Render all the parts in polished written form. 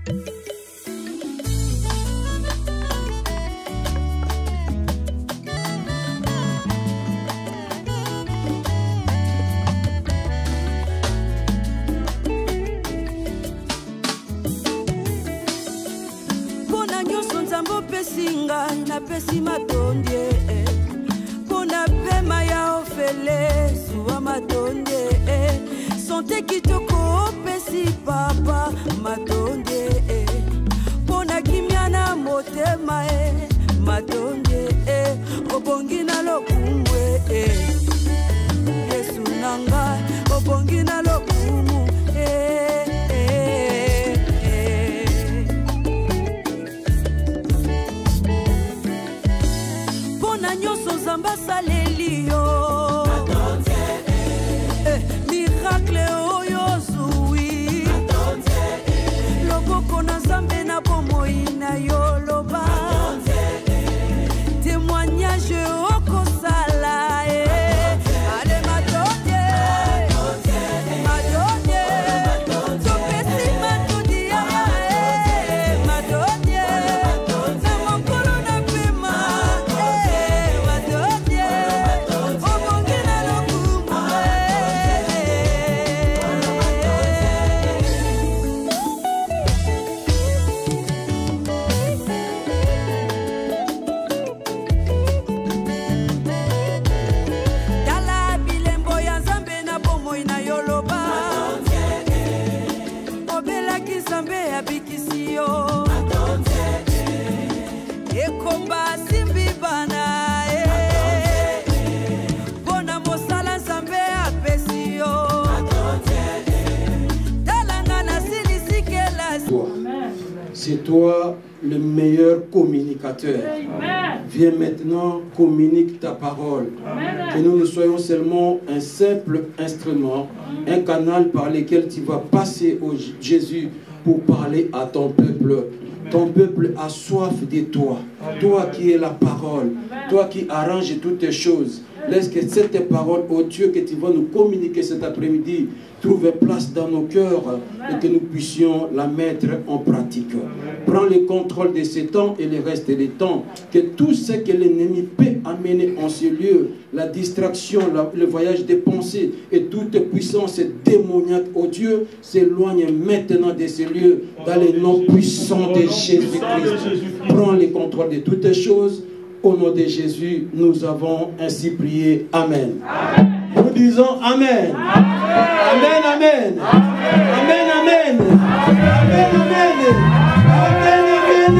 Na pesi matondie pona pema ya ofele suwa matondie sonte kitoko pesi papa matondie pona kimia motema matondie obongi na lokumwe Yesu nanga obongi na lokumu Zamba salelio miracle oyo zui loboko na Nzambe na bomoi na yo loba témoignage okosala ale matonde topesi matodi ya matonde na mokolo na pema C'est toi le meilleur communicateur. Amen. Viens maintenant, communique ta parole. Amen. Que nous ne soyons seulement un simple instrument, un canal par lequel tu vas passer au Jésus pour parler à ton peuple. Ton peuple a soif de toi. Toi qui es la parole. Toi qui arranges toutes les choses. Laisse que cette parole, ô Dieu, que tu vas nous communiquer cet après-midi, trouve place dans nos cœurs et que nous puissions la mettre en pratique. Prends le contrôle de ce temps et le reste des temps. Que tout ce que l'ennemi peut amener en ce lieu, la distraction, le voyage des pensées et toute puissance démoniaque, ô Dieu, s'éloigne maintenant de ce lieu dans le nom puissant de Jésus-Christ. Prends le contrôle de toutes choses. Au nom de Jésus, nous avons ainsi prié. Amen. Amen. Nous disons Amen. Amen, amen. Amen, amen. Amen, amen. Amen,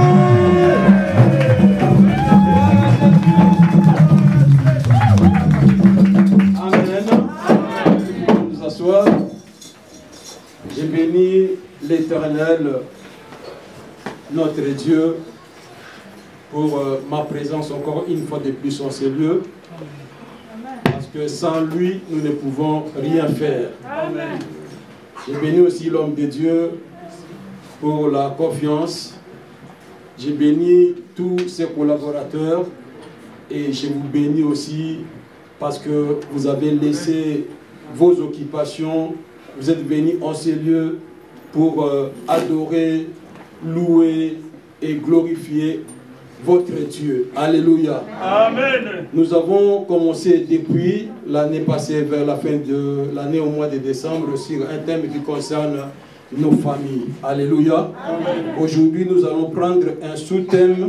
amen. Amen. Nous asseoir. Je bénis l'Éternel, notre Dieu, pour ma présence encore une fois de plus en ces lieux. Parce que sans lui, nous ne pouvons rien faire. Amen. Je bénis aussi l'homme de Dieu pour la confiance. Je bénis tous ses collaborateurs et je vous bénis aussi parce que vous avez laissé vos occupations. Vous êtes venus en ces lieux pour adorer, louer et glorifier votre Dieu. Alléluia. Amen. Nous avons commencé depuis l'année passée, vers la fin de l'année, au mois de décembre, sur un thème qui concerne nos familles. Alléluia. Aujourd'hui, nous allons prendre un sous-thème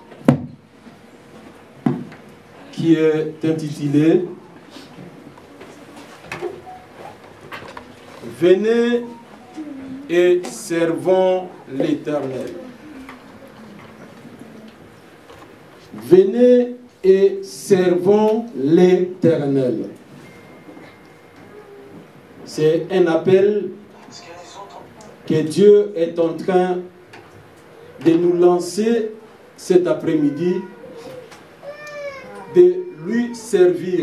qui est intitulé « Venez et servons l'Éternel ». Venez et servons l'Éternel. C'est un appel que Dieu est en train de nous lancer cet après-midi, de lui servir.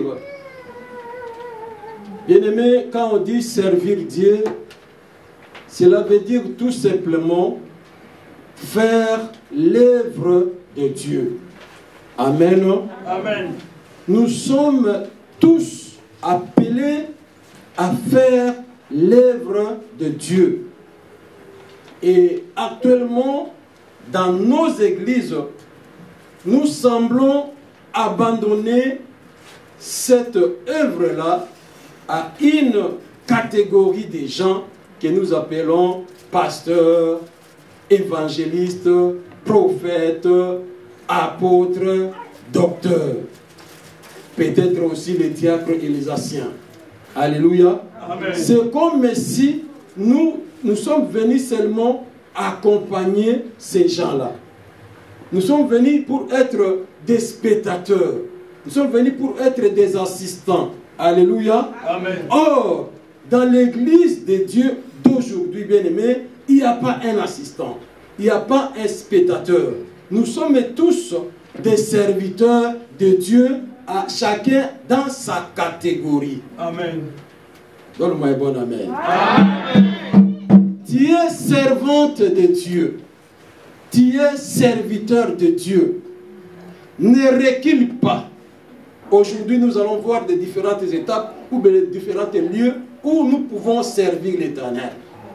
Bien-aimé, quand on dit servir Dieu, cela veut dire tout simplement faire l'œuvre de Dieu. Amen. Amen. Nous sommes tous appelés à faire l'œuvre de Dieu. Et actuellement, dans nos églises, nous semblons abandonner cette œuvre-là à une catégorie de gens que nous appelons pasteurs, évangélistes, prophètes, apôtres, docteurs. Peut-être aussi les diacres et les anciens. Alléluia. C'est comme si nous sommes venus seulement accompagner ces gens-là. Nous sommes venus pour être des spectateurs. Nous sommes venus pour être des assistants. Alléluia. Amen. Or, dans l'église de Dieu d'aujourd'hui, bien-aimés, il n'y a pas un assistant. Il n'y a pas un spectateur. Nous sommes tous des serviteurs de Dieu, à chacun dans sa catégorie. Amen. Donne-moi un bon amen. Amen. Tu es servante de Dieu. Tu es serviteur de Dieu. Ne recule pas. Aujourd'hui, nous allons voir des différentes étapes ou des différents lieux où nous pouvons servir l'Éternel.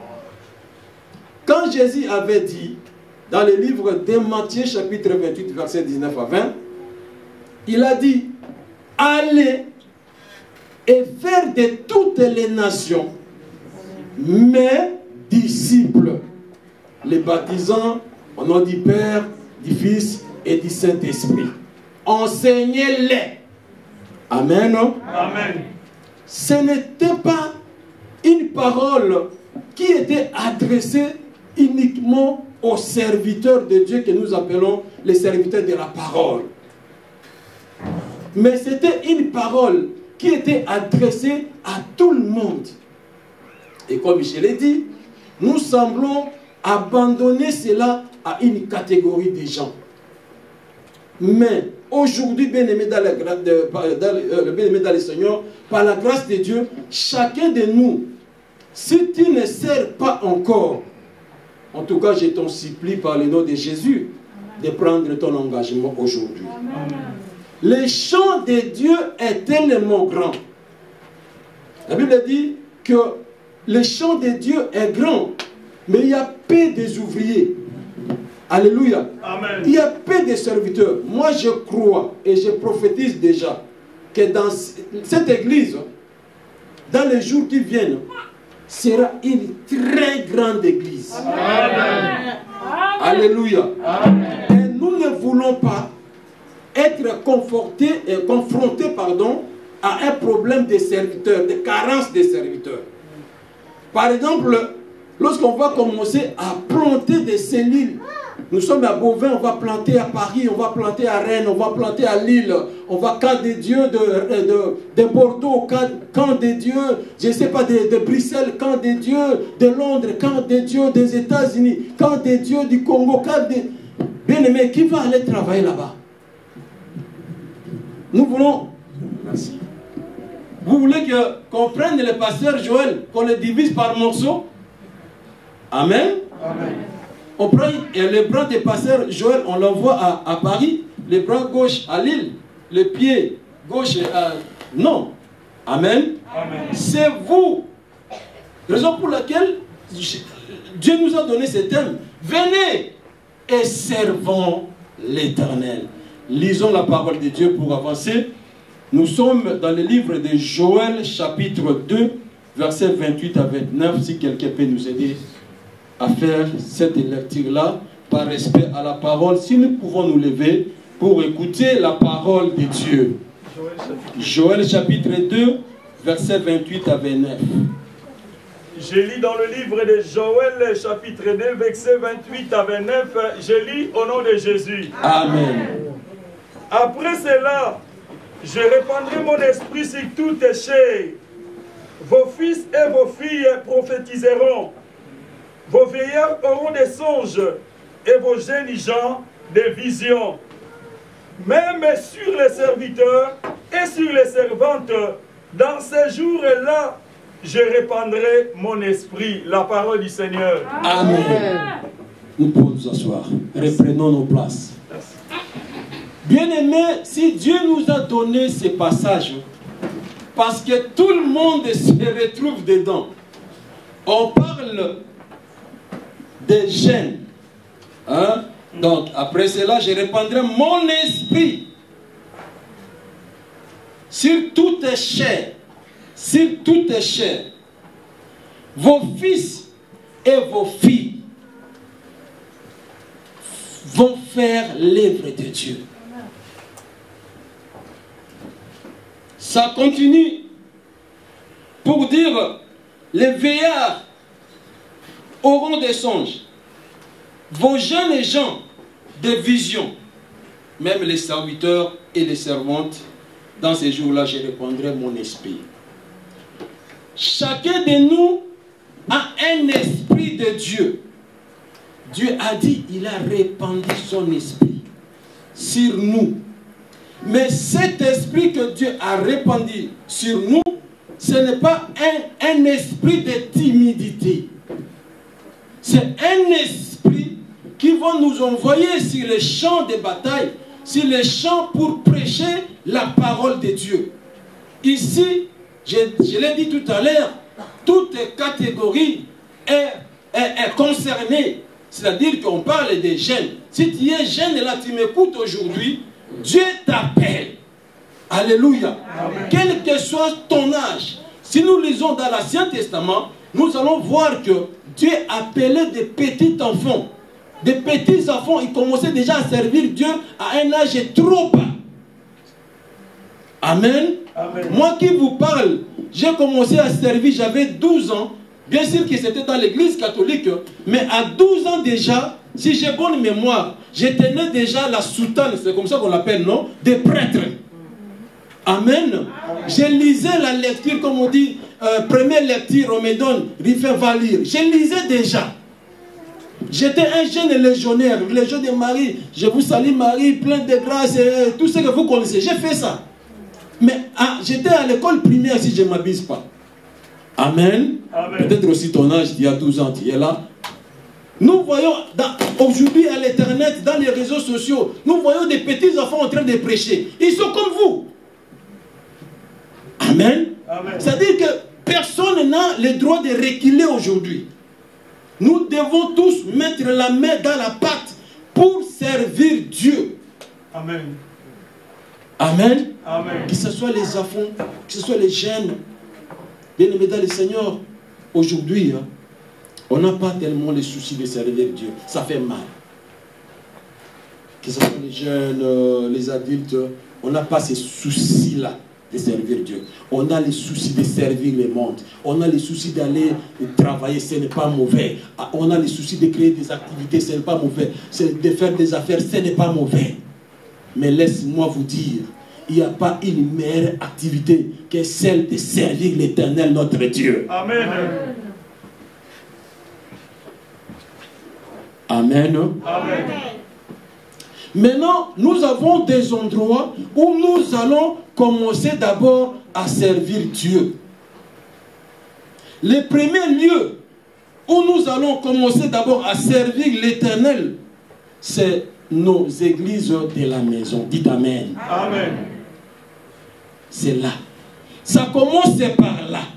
Quand Jésus avait dit, dans le livre de Matthieu, chapitre 28, verset 19 à 20, il a dit, allez et faire de toutes les nations mes disciples, les baptisant au nom du Père, du Fils et du Saint-Esprit. Enseignez-les. Amen. Amen. Ce n'était pas une parole qui était adressée uniquement aux serviteurs de Dieu que nous appelons les serviteurs de la parole. Mais c'était une parole qui était adressée à tout le monde. Et comme je l'ai dit, nous semblons abandonner cela à une catégorie de gens. Mais aujourd'hui, bien-aimés dans le Seigneur, par la grâce de Dieu, chacun de nous, si tu ne sers pas encore, en tout cas, je t'en supplie par le nom de Jésus, de prendre ton engagement aujourd'hui. Le champ de Dieu est tellement grand. La Bible dit que le champ de Dieu est grand, mais il y a peu des ouvriers. Alléluia. Amen. Il y a peu de serviteurs. Moi, je crois et je prophétise déjà que dans cette église, dans les jours qui viennent, sera une très grande église. Amen. Alléluia. Amen. Et nous ne voulons pas être confrontés à un problème des serviteurs, de carence des serviteurs. Par exemple, lorsqu'on va commencer à planter des cellules, nous sommes à Beauvais, on va planter à Paris, on va planter à Rennes, on va planter à Lille, on va camp de Dieu de Bordeaux, camp de Dieu, je ne sais pas, de Bruxelles, camp de Dieu de Londres, camp de Dieu des États-Unis, camp de Dieu du Congo, camp de... Bien-aimé, qui va aller travailler là-bas? Nous voulons... Merci. Vous voulez qu'on prenne le pasteur Joël, qu'on le divise par morceaux? Amen. Amen. On prend le bras du pasteur Joël, on l'envoie à Paris, le bras gauche à Lille, le pied gauche à... Non. Amen. Amen. C'est vous. Raison pour laquelle Dieu nous a donné ce thème. Venez et servons l'Éternel. Lisons la parole de Dieu pour avancer. Nous sommes dans le livre de Joël, chapitre 2, versets 28 à 29, si quelqu'un peut nous aider à faire cette lecture-là, par respect à la parole, si nous pouvons nous lever pour écouter la parole de Dieu. Joël chapitre 2, versets 28 à 29. Je lis dans le livre de Joël, chapitre 2, versets 28 à 29, je lis au nom de Jésus. Amen. Après cela, je répandrai mon esprit sur toute chair. Vos fils et vos filles prophétiseront. Vos vieillards auront des songes et vos jeunes gens des visions. Même sur les serviteurs et sur les servantes, dans ces jours-là, je répandrai mon esprit. La parole du Seigneur. Amen. Nous pouvons nous asseoir. Reprenons nos places. Bien-aimés, si Dieu nous a donné ces passages, parce que tout le monde se retrouve dedans, on parle des gènes. Hein? Donc, après cela, je répandrai mon esprit sur toutes les chairs. Sur toutes les chairs. Vos fils et vos filles vont faire l'œuvre de Dieu. Ça continue pour dire, les vieillards auront des songes, vos jeunes gens des visions, même les serviteurs et les servantes, dans ces jours-là, je répandrai mon esprit. Chacun de nous a un esprit de Dieu. Dieu a dit, il a répandu son esprit sur nous. Mais cet esprit que Dieu a répandu sur nous, ce n'est pas un esprit de timidité. C'est un esprit qui va nous envoyer sur les champs de bataille, sur les champs pour prêcher la parole de Dieu. Ici, je l'ai dit tout à l'heure, toute catégorie est concernée. C'est-à-dire qu'on parle des jeunes. Si tu es jeune et là tu m'écoutes aujourd'hui, Dieu t'appelle. Alléluia. Amen. Quel que soit ton âge, si nous lisons dans l'Ancien Testament, nous allons voir que Dieu appelait des petits enfants. Des petits enfants, ils commençaient déjà à servir Dieu à un âge trop bas. Amen. Amen. Moi qui vous parle, j'ai commencé à servir, j'avais 12 ans. Bien sûr que c'était dans l'église catholique, mais à 12 ans déjà, si j'ai bonne mémoire, je tenais déjà la soutane, c'est comme ça qu'on l'appelle, non? Des prêtres. Amen. Je lisais la lecture, comme on dit, première lecture, on me donne, Riffin va lire. Je lisais déjà. J'étais un jeune légionnaire, Légion de Marie. Je vous salue Marie, plein de grâce, et tout ce que vous connaissez. J'ai fait ça. Mais j'étais à l'école primaire, si je ne m'abuse pas. Amen. Peut-être aussi ton âge, il y a 12 ans, tu es là. Nous voyons aujourd'hui à l'internet, dans les réseaux sociaux, nous voyons des petits enfants en train de prêcher. Ils sont comme vous. Amen. C'est-à-dire que personne n'a le droit de reculer aujourd'hui. Nous devons tous mettre la main dans la pâte pour servir Dieu. Amen. Amen. Amen. Que ce soit les enfants, que ce soit les jeunes. Bien aimés dans le Seigneur, aujourd'hui, on n'a pas tellement le souci de servir Dieu. Ça fait mal. Que ce soit les jeunes, les adultes, on n'a pas ces soucis-là de servir Dieu. On a les soucis de servir le monde. On a les soucis d'aller travailler, ce n'est pas mauvais. On a les soucis de créer des activités, ce n'est pas mauvais. De faire des affaires, ce n'est pas mauvais. Mais laisse-moi vous dire, il n'y a pas une meilleure activité que celle de servir l'Éternel, notre Dieu. Amen. Amen. Amen. Maintenant, nous avons des endroits où nous allons commencer d'abord à servir Dieu. Les premiers lieux où nous allons commencer d'abord à servir l'Éternel, c'est nos églises de la maison. Dites Amen. Amen. C'est là. Ça commence par là.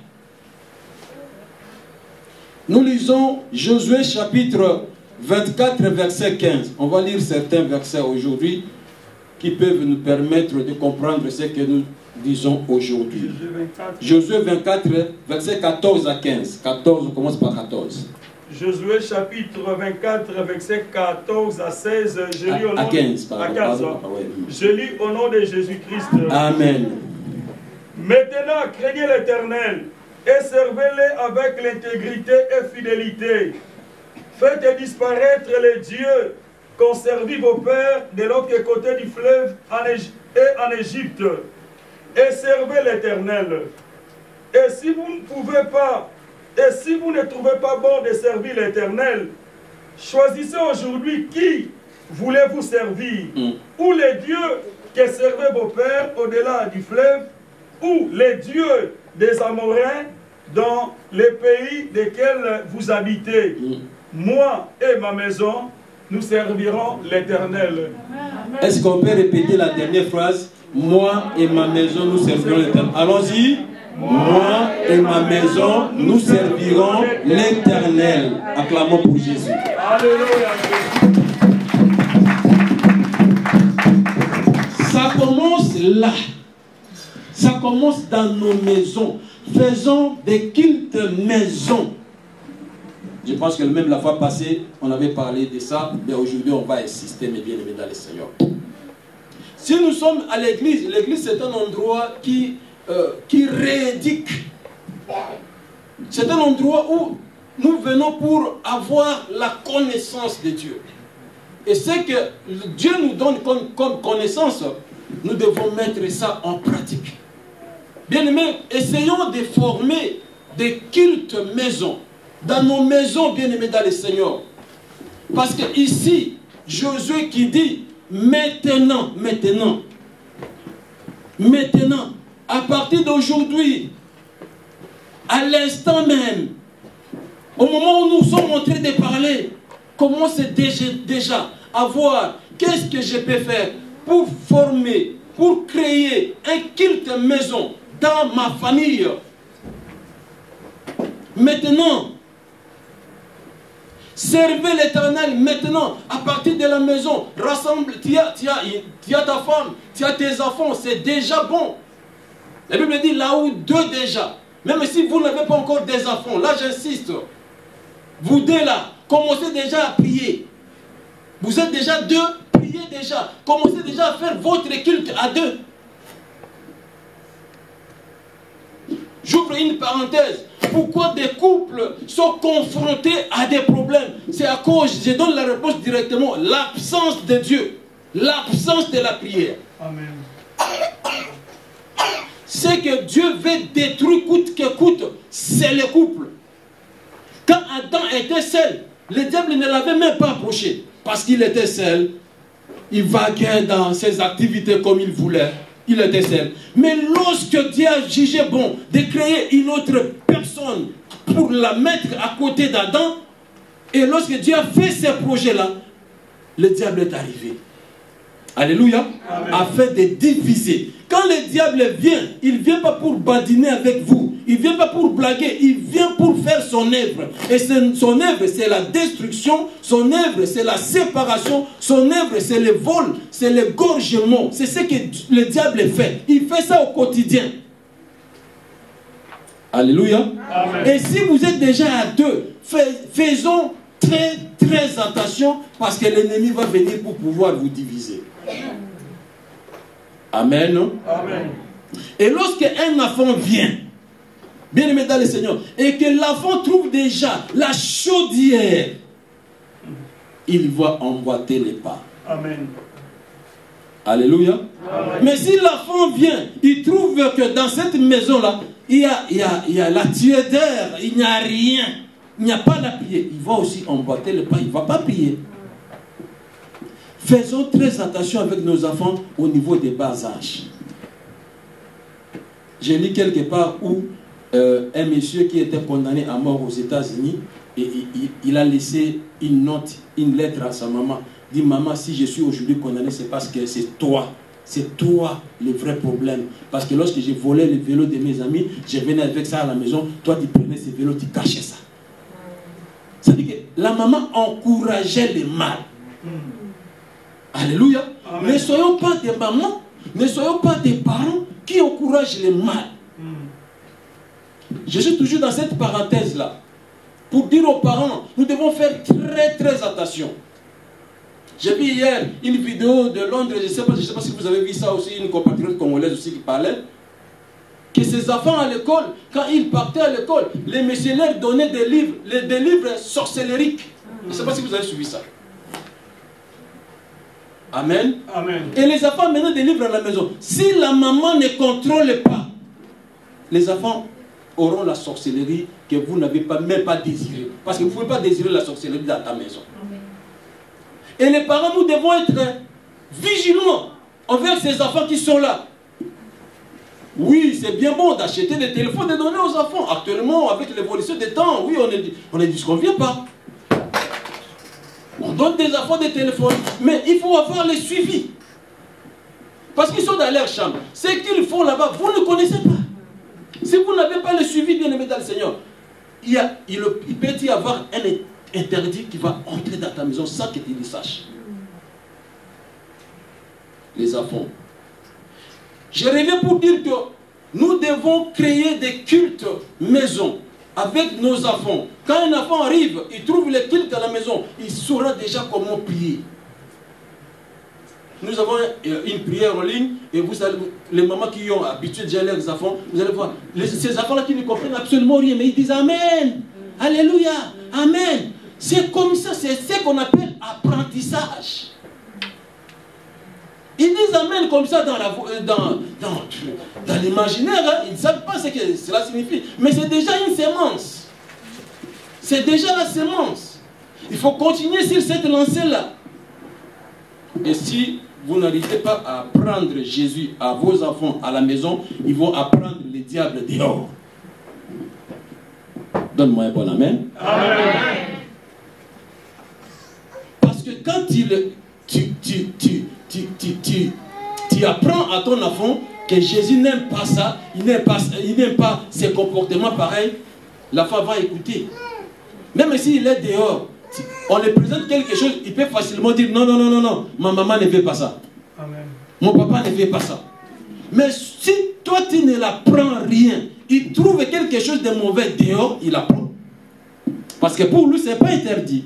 Nous lisons Josué chapitre 24, verset 15. On va lire certains versets aujourd'hui qui peuvent nous permettre de comprendre ce que nous disons aujourd'hui. Josué 24, verset 14 à 15. 14, on commence par 14. Josué chapitre 24, verset 14 à 16. Je lis au nom à 15, pardon. À 15. Ouais. Je lis au nom de Jésus-Christ. Amen. Maintenant, craignez l'Éternel et servez-le avec l'intégrité et fidélité. Faites disparaître les dieux qu'ont servi vos pères de l'autre côté du fleuve en Égypte, et servez l'Éternel. Et si vous ne pouvez pas, et si vous ne trouvez pas bon de servir l'Éternel, choisissez aujourd'hui qui voulez-vous servir, ou les dieux que servaient vos pères au-delà du fleuve, ou les dieux des Amoréens dans les pays desquels vous habitez. Moi et ma maison, nous servirons l'Éternel. Est-ce qu'on peut répéter la dernière phrase? Moi et ma maison, nous servirons l'Éternel. Allons-y. moi et ma maison, nous servirons l'Éternel. Acclamons pour Jésus. Alléluia. Ça commence là. Ça commence dans nos maisons. Faisons des cultes maison. Je pense que même la fois passée, on avait parlé de ça, mais aujourd'hui on va insister, mes bien-aimés dans le Seigneur. Si nous sommes à l'église, l'église c'est un endroit qui rééduque. C'est un endroit où nous venons pour avoir la connaissance de Dieu. Et ce que Dieu nous donne comme connaissance, nous devons mettre ça en pratique. Bien-aimés, essayons de former des cultes maison. Dans nos maisons, bien-aimés dans le Seigneur. Parce que ici, Josué qui dit, maintenant, à partir d'aujourd'hui, à l'instant même, au moment où nous sommes en train de parler, commencez déjà à voir qu'est-ce que je peux faire pour former, pour créer un culte maison dans ma famille. Maintenant, servez l'Éternel maintenant, à partir de la maison, rassemble, tu as ta femme, tu as tes enfants, c'est déjà bon. La Bible dit là où deux déjà, même si vous n'avez pas encore des enfants, là j'insiste, vous deux là, commencez déjà à prier. Vous êtes déjà deux, priez déjà, commencez déjà à faire votre culte à deux. J'ouvre une parenthèse. Pourquoi des couples sont confrontés à des problèmes? C'est à cause, je donne la réponse directement, l'absence de Dieu, l'absence de la prière. Amen. C'est que Dieu veut détruire coûte que coûte, c'est le couple. Quand Adam était seul, le diable ne l'avait même pas approché. Parce qu'il était seul, il vaguait dans ses activités comme il voulait. Il était seul. Mais lorsque Dieu a jugé bon de créer une autre personne pour la mettre à côté d'Adam, et lorsque Dieu a fait ces projets-là, le diable est arrivé. Alléluia. Amen. Afin de diviser. Quand le diable vient, il ne vient pas pour badiner avec vous. Il ne vient pas pour blaguer. Il vient pour faire son œuvre. Et son œuvre, c'est la destruction. Son œuvre, c'est la séparation. Son œuvre, c'est le vol. C'est l'égorgement. C'est ce que le diable fait. Il fait ça au quotidien. Alléluia. Amen. Et si vous êtes déjà à deux, faisons très attention parce que l'ennemi va venir pour pouvoir vous diviser. Amen. Amen. Et lorsque un enfant vient, bien aimé dans le Seigneur, et que l'enfant trouve déjà la chaudière, il va emboîter les pas. Amen. Alléluia. Amen. Mais si l'enfant vient, il trouve que dans cette maison-là, il y a la tiédeur, il n'y a rien, il n'y a pas la prière, il va aussi emboîter les pas, il ne va pas prier. Faisons très attention avec nos enfants au niveau des bas âges. J'ai lu quelque part où un monsieur qui était condamné à mort aux États-Unis, et il a laissé une note, une lettre à sa maman. Il dit, maman, si je suis aujourd'hui condamné, c'est parce que c'est toi le vrai problème. Parce que lorsque j'ai volé le vélo de mes amis, je venais avec ça à la maison, toi tu prenais ce vélo, tu cachais ça. Ça veut dire que la maman encourageait le mal. Alléluia. Amen. Ne soyons pas des mamans, ne soyons pas des parents qui encouragent le mal. Je suis toujours dans cette parenthèse-là pour dire aux parents, nous devons faire très attention. J'ai vu hier une vidéo de Londres, je ne sais pas si vous avez vu ça aussi, une compatriote congolaise aussi qui parlait, que ses enfants à l'école, quand ils partaient à l'école, les messieurs leur donnaient des livres sorcellériques. Je ne sais pas si vous avez suivi ça. Amen. Amen. Et les enfants maintenant des livres à la maison. Si la maman ne contrôle pas, les enfants auront la sorcellerie que vous n'avez même pas désirée. Parce que vous ne pouvez pas désirer la sorcellerie dans ta maison. Amen. Et les parents, nous devons être vigilants envers ces enfants qui sont là. Oui, c'est bien bon d'acheter des téléphones, de donner aux enfants. Actuellement, avec l'évolution des temps, oui, on ne disconvient pas. On donne des enfants des téléphones, mais il faut avoir les suivis. Parce qu'ils sont dans leur chambre. Ce qu'ils font là-bas, vous ne connaissez pas. Si vous n'avez pas le suivi, bien aimé dans le Seigneur, il peut y avoir un interdit qui va entrer dans ta maison sans que tu le saches. Les enfants. Je reviens pour dire que nous devons créer des cultes maison avec nos enfants. Quand un enfant arrive, il trouve les cultes à la maison, il saura déjà comment prier. Nous avons une prière en ligne et vous savez, les mamans qui ont habitué déjà leurs enfants, vous allez voir, ces enfants-là qui ne comprennent absolument rien, mais ils disent Amen, Alléluia, Amen. C'est comme ça, c'est ce qu'on appelle apprentissage. Ils disent Amen comme ça dans l'imaginaire, hein. Ils ne savent pas ce que cela signifie, mais c'est déjà une sémence. C'est déjà la sémence. Il faut continuer sur cette lancée-là. Et si vous n'arrivez pas à apprendre Jésus à vos enfants à la maison, ils vont apprendre le diable dehors. Donne-moi un bon Amen. Amen. Parce que quand tu apprends à ton enfant que Jésus n'aime pas ça, il n'aime pas ces comportements pareils, l'enfant va écouter. Même s'il est dehors, on lui présente quelque chose, il peut facilement dire non, non, non, non, non, ma maman ne fait pas ça. Amen. Mon papa ne fait pas ça. Mais si toi tu ne l'apprends rien, il trouve quelque chose de mauvais dehors, il apprend. Parce que pour lui, ce n'est pas interdit.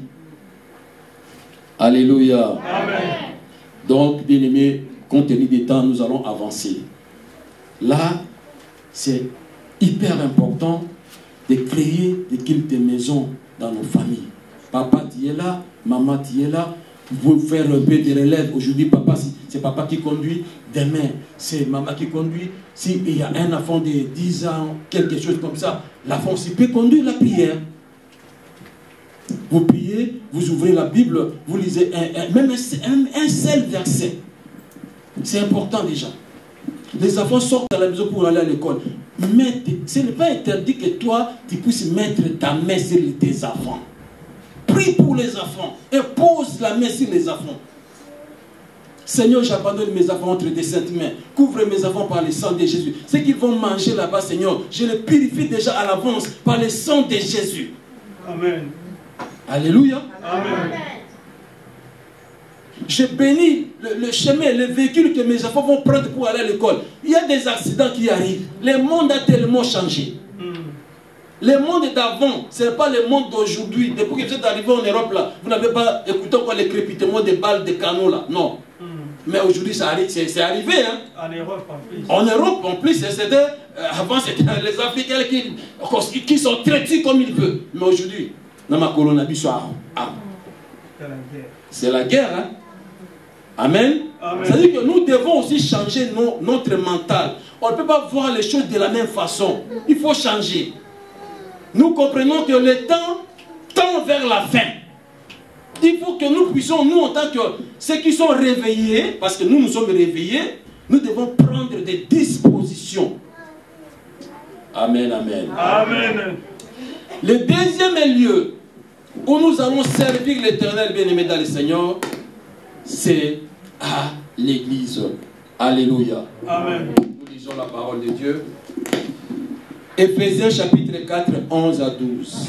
Alléluia. Amen. Donc, bien aimé, compte tenu des temps, nous allons avancer. Là, c'est hyper important de créer des cultes de maison dans nos familles. Papa, tu es là, maman, tu es là. Vous pouvez faire un peu de relève. Aujourd'hui, papa, c'est papa qui conduit. Demain, c'est maman qui conduit. S'il y a un enfant de 10 ans, quelque chose comme ça, l'enfant aussi peut conduire la prière. Vous priez, vous ouvrez la Bible, vous lisez même un seul verset. C'est important déjà. Les enfants sortent à la maison pour aller à l'école. Mais ce n'est pas interdit que toi, tu puisses mettre ta main sur tes enfants. Prie pour les enfants et pose la main sur les enfants. Seigneur, j'abandonne mes enfants entre tes saintes mains. Couvre mes enfants par le sang de Jésus. Ce qu'ils vont manger là-bas, Seigneur, je les purifie déjà à l'avance par le sang de Jésus. Amen. Alléluia. Amen. Je bénis le chemin, le véhicule que mes enfants vont prendre pour aller à l'école. Il y a des accidents qui arrivent. Le monde a tellement changé. Le monde d'avant, ce n'est pas le monde d'aujourd'hui. Depuis que vous êtes arrivé en Europe, là, vous n'avez pas écouté encore les crépitements des balles, des canons, là. Non. Mais aujourd'hui, c'est arrivé. Hein? En Europe, en plus. En Europe, en plus, avant, c'était les Africains qui sont traités comme ils veulent. Mais aujourd'hui, dans ma coronavirus, c'est la guerre. Hein? Amen. C'est-à-dire que nous devons aussi changer notre mental. On ne peut pas voir les choses de la même façon. Il faut changer. Nous comprenons que le temps tend vers la fin. Il faut que nous puissions, nous en tant que ceux qui sont réveillés, parce que nous sommes réveillés, nous devons prendre des dispositions. Amen, amen. Amen. Le deuxième lieu où nous allons servir l'Éternel bien-aimé dans le Seigneur, c'est à l'église. Alléluia. Amen. Nous lisons la parole de Dieu. Éphésiens chapitre 4, 11 à 12.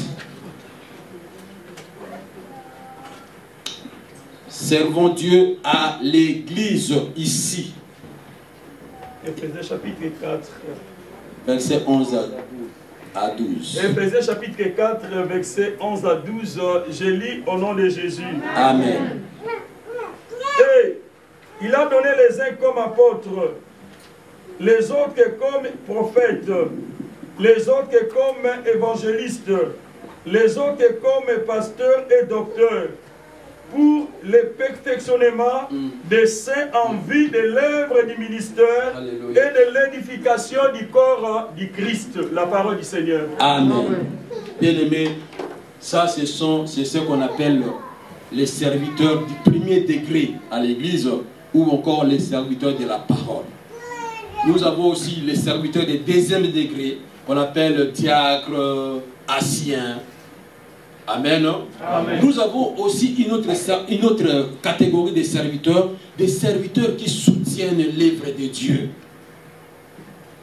Servons Dieu à l'église ici. Éphésiens chapitre 4. Verset 11 à 12. Éphésiens chapitre 4, verset 11 à 12. Je lis au nom de Jésus. Amen. Et il a donné les uns comme apôtres, les autres comme prophètes, les autres comme évangélistes, les autres comme pasteurs et docteurs, pour le perfectionnement des saints en vue de l'œuvre du ministère. Alléluia. Et de l'édification du corps du Christ, la parole du Seigneur. Amen. Bien-aimés, ça c'est ce qu'on appelle les serviteurs du premier degré à l'église, ou encore les serviteurs de la parole. Nous avons aussi les serviteurs du deuxième degré, qu'on appelle diacre, ancien. Amen. Amen. Nous avons aussi une autre catégorie de serviteurs, des serviteurs qui soutiennent l'œuvre de Dieu.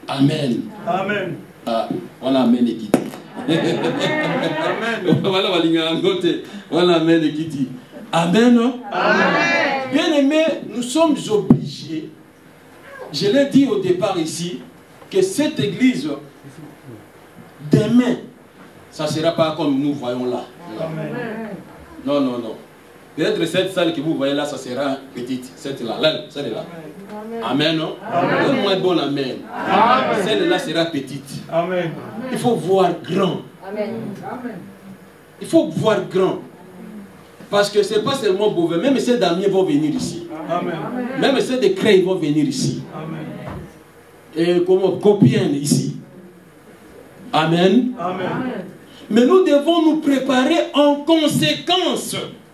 Amen. Amen. Ah, voilà, amen et qui Amen. voilà, voilà, amen et qui dit. Amen. Amen. Bien aimé, nous sommes obligés, je l'ai dit au départ ici, que cette église, demain, ça ne sera pas comme nous voyons là. Amen. Non, non, non. Peut-être cette salle que vous voyez là, ça sera petite. Celle-là, celle-là. Amen, non? Donne-moi un bon amen. Celle-là sera petite. Amen. Il faut voir grand. Amen. Il faut voir grand. Parce que ce n'est pas seulement Beauvais, même ceux d'Amiens vont venir ici. Amen. Même ceux de Creil vont venir ici. Amen. Et comment Copienne ici. Amen. Amen. Mais nous devons nous préparer en conséquence.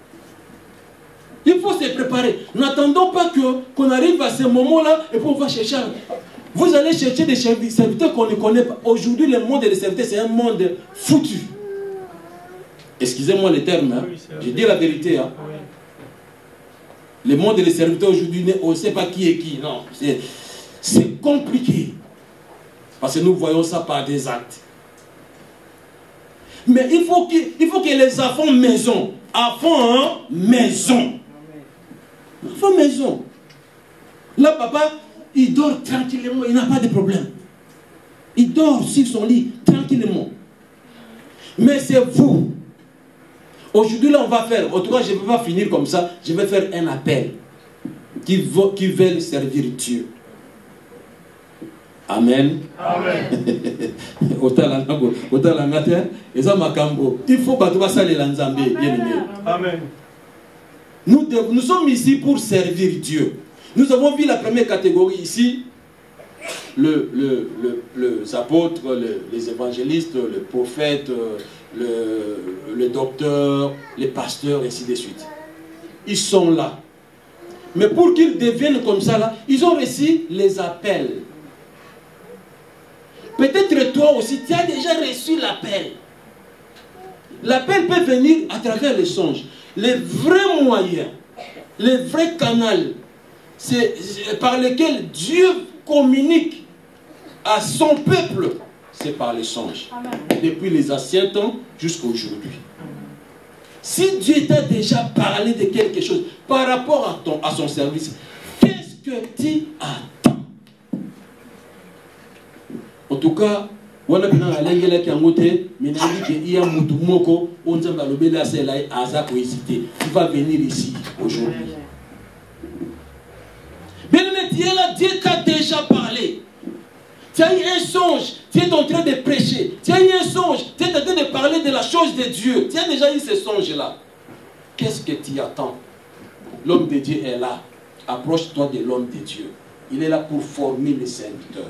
Il faut se préparer. N'attendons pas qu'on arrive à ce moment-là et puis on va chercher. Vous allez chercher des serviteurs qu'on ne connaît pas. Aujourd'hui, le monde des serviteurs, c'est un monde foutu. Excusez-moi le terme, hein. Oui, Je dis la vérité. Hein. Oui. Le monde des serviteurs aujourd'hui, on ne sait pas qui est qui. Non, c'est compliqué. Parce que nous voyons ça par des actes. Mais il faut que les enfants maison, enfants maison. Enfants maison. Là, papa, il dort tranquillement, il n'a pas de problème. Il dort sur son lit tranquillement. Mais c'est vous. Aujourd'hui, là, on va faire, en tout cas, je ne vais pas finir comme ça, je vais faire un appel qui veulent servir Dieu. Amen. Amen. Il faut battre ça les Lanzambé, bien aimé. Amen. Nous sommes ici pour servir Dieu. Nous avons vu la première catégorie ici, les apôtres, les évangélistes, les prophètes, le docteur, les pasteurs, et ainsi de suite. Ils sont là. Mais pour qu'ils deviennent comme ça, là, ils ont reçu les appels. Peut-être toi aussi, tu as déjà reçu l'appel. L'appel peut venir à travers les songes. Les vrais moyens, les vrais canaux, c'est par lesquels Dieu communique à son peuple, c'est par les songes. Depuis les anciens temps jusqu'à aujourd'hui. Si Dieu t'a déjà parlé de quelque chose par rapport à son service, qu'est-ce que tu attends? En tout cas, tu vas venir ici aujourd'hui. Bien aimé, Dieu t'a déjà parlé. Tu as eu un songe, tu es en train de prêcher. Tu as eu un songe, tu es en train de parler de la chose de Dieu. Tu as déjà eu ce songe-là. Qu'est-ce que tu attends? L'homme de Dieu est là. Approche-toi de l'homme de Dieu. Il est là pour former les serviteurs.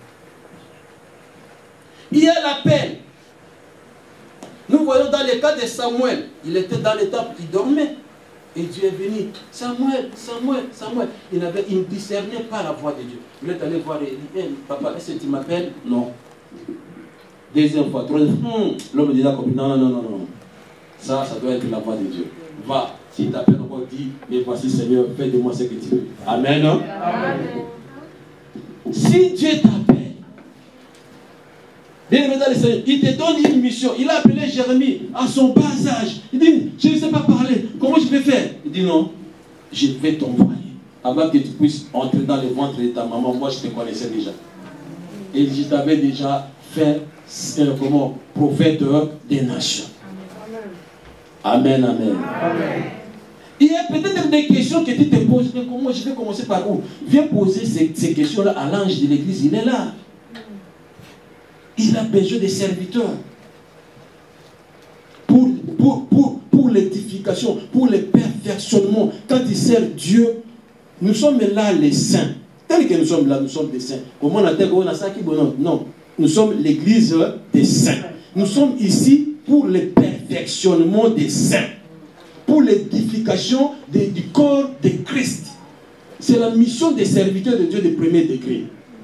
Il y a l'appel. Nous voyons dans le cas de Samuel. Il était dans le temple, il dormait. Et Dieu est venu. Samuel, Samuel, Samuel. Il ne discernait pas la voix de Dieu. Il est allé voir et il dit, hey, papa, est-ce que tu m'appelles? Non. Deuxième fois, troisième fois. L'homme dit, non, non, non, non. Ça doit être la voix de Dieu. Va, s'il t'appelle encore, dis, mais voici Seigneur, fais de moi ce que tu veux. Amen. Hein? Amen. Si Dieu t'appelle, bien aimé dans le Seigneur, il te donne une mission. Il a appelé Jérémie à son bas âge. Il dit, je ne sais pas parler. Comment je vais faire? Il dit, non, je vais t'envoyer. Avant que tu puisses entrer dans le ventre de ta maman, moi je te connaissais déjà. Et je t'avais déjà fait comme prophète des nations. Amen, amen. Amen. Il y a peut-être des questions que tu te poses. Mais comment je vais commencer par où? Viens poser ces questions-là à l'ange de l'église. Il est là. Il a besoin des serviteurs pour l'édification, pour le perfectionnement. Quand il sert Dieu, nous sommes là les saints. Tel que nous sommes là, nous sommes des saints. Comment on a dit non, nous sommes l'église des saints. Nous sommes ici pour le perfectionnement des saints, pour l'édification du corps de Christ. C'est la mission des serviteurs de Dieu de premier degré.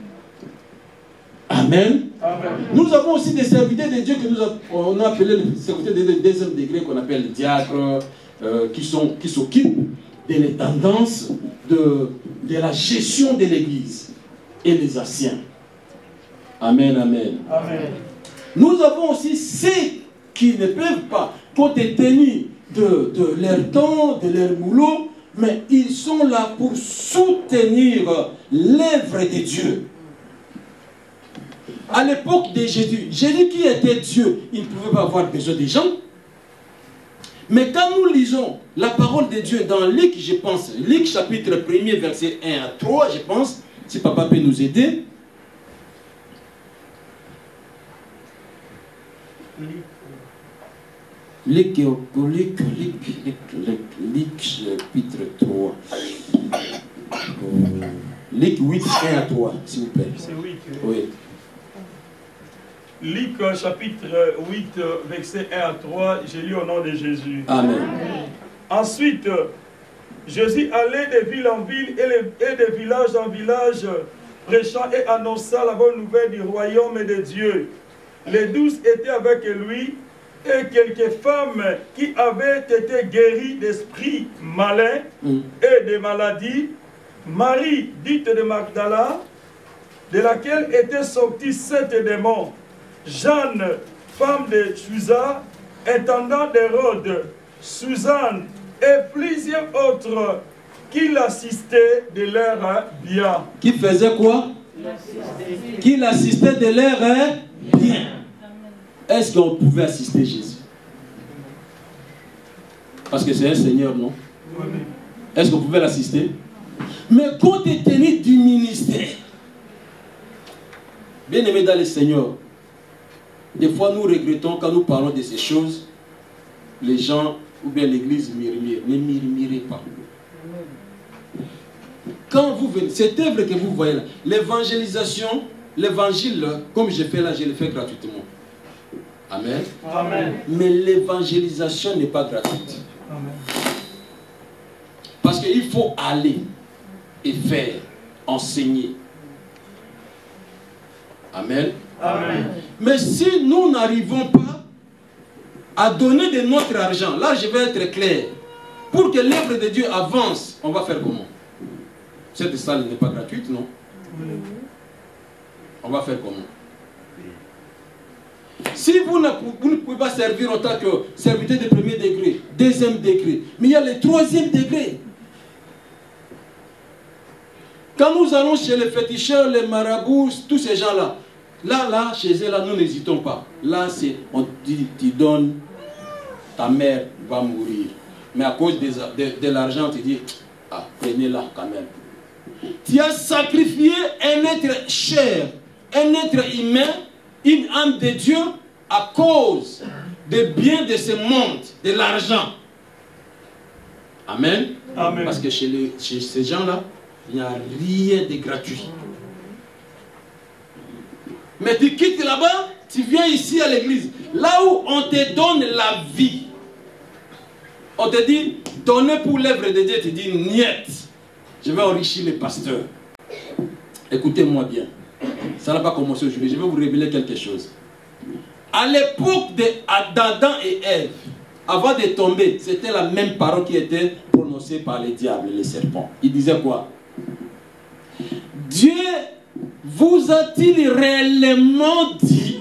Amen. Amen. Nous avons aussi des serviteurs de Dieu que on a appelé les serviteurs de deuxième degré, qu'on appelle les diacres, qui s'occupent de les tendances de la gestion de l'église et les anciens. Amen, amen. Amen. Nous avons aussi ceux qui ne peuvent pas, compte tenu de leur temps, de leur boulot, mais ils sont là pour soutenir l'œuvre de Dieu. À l'époque de Jésus, Jésus qui était Dieu, il ne pouvait pas avoir besoin des gens. Mais quand nous lisons la parole de Dieu dans Luc, je pense, Luc chapitre 1er, verset 1 à 3, je pense, si papa peut nous aider. Luc chapitre 3. Luc 8, 1 à 3, s'il vous plaît. C'est 8. Oui. Luc chapitre 8, verset 1 à 3, j'ai lu au nom de Jésus. Amen. Ensuite, Jésus allait de ville en ville et de village en village, prêchant et annonçant la bonne nouvelle du royaume de Dieu. Les 12 étaient avec lui et quelques femmes qui avaient été guéries d'esprits malins et de maladies. Marie, dite de Magdala, de laquelle étaient sortis 7 démons. Jeanne, femme de Chusa, intendant d'Hérode, Suzanne et plusieurs autres qui l'assistaient de leur bien. Qui faisait quoi? Qui l'assistait de leur bien. Est-ce qu'on pouvait assister Jésus? Parce que c'est un Seigneur, non? Est-ce qu'on pouvait l'assister? Mais compte tenu du ministère, bien aimé dans le Seigneur, des fois nous regrettons quand nous parlons de ces choses, les gens ou bien l'église murmure. Ne murmurez pas. Quand vous venez, cette œuvre que vous voyez là, l'évangélisation, l'évangile, comme je fais là, je le fais gratuitement. Amen. Amen. Mais l'évangélisation n'est pas gratuite. Amen. Parce qu'il faut aller et faire, enseigner. Amen. Amen. Mais si nous n'arrivons pas à donner de notre argent, là je vais être clair, pour que l'œuvre de Dieu avance, on va faire comment? Cette salle n'est pas gratuite, non? On va faire comment? Si vous ne pouvez pas servir en tant que serviteur de premier degré, deuxième degré, mais il y a le troisième degré. Quand nous allons chez les féticheurs, les marabouts, tous ces gens-là, là, chez eux, là, nous n'hésitons pas. Là, c'est, on dit, tu donnes, ta mère va mourir. Mais à cause de l'argent, tu dis, ah, prenez-la quand même. Tu as sacrifié un être cher, un être humain, une âme de Dieu, à cause des biens de ce monde, de l'argent. Amen. Amen. Parce que chez ces gens-là, il n'y a rien de gratuit. Mais tu quittes là-bas, tu viens ici à l'église. Là où on te donne la vie. On te dit, donnez pour l'œuvre de Dieu. Tu dis, niet. Je vais enrichir les pasteurs. Écoutez-moi bien. Ça n'a pas commencé aujourd'hui. Je vais vous révéler quelque chose. À l'époque d'Adam et Ève, avant de tomber, c'était la même parole qui était prononcée par les diables, les serpents. Il disait quoi? Dieu vous a-t-il réellement dit,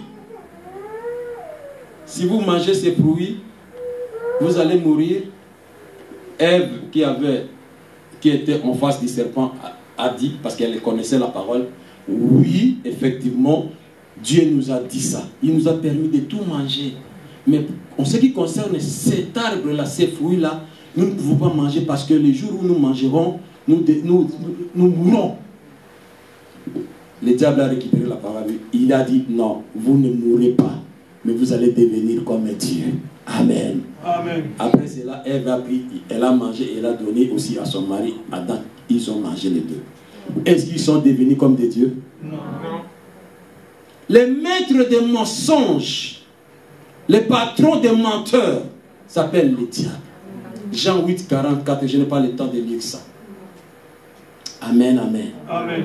si vous mangez ces fruits, vous allez mourir? Ève, qui était en face du serpent, a dit, parce qu'elle connaissait la parole, oui, effectivement, Dieu nous a dit ça. Il nous a permis de tout manger. Mais en ce qui concerne cet arbre-là, ces fruits-là, nous ne pouvons pas manger parce que le jour où nous mangerons, nous mourrons. Le diable a récupéré la parole. Il a dit, non, vous ne mourrez pas, mais vous allez devenir comme Dieu. Amen. Amen. Après cela, Ève a pris, elle a mangé et elle a donné aussi à son mari, Adam. Ils ont mangé les deux. Est-ce qu'ils sont devenus comme des dieux? Non. Les maîtres des mensonges, les patrons des menteurs s'appellent les diables. Jean 8, 44, je n'ai pas le temps de lire ça. Amen, amen. Amen.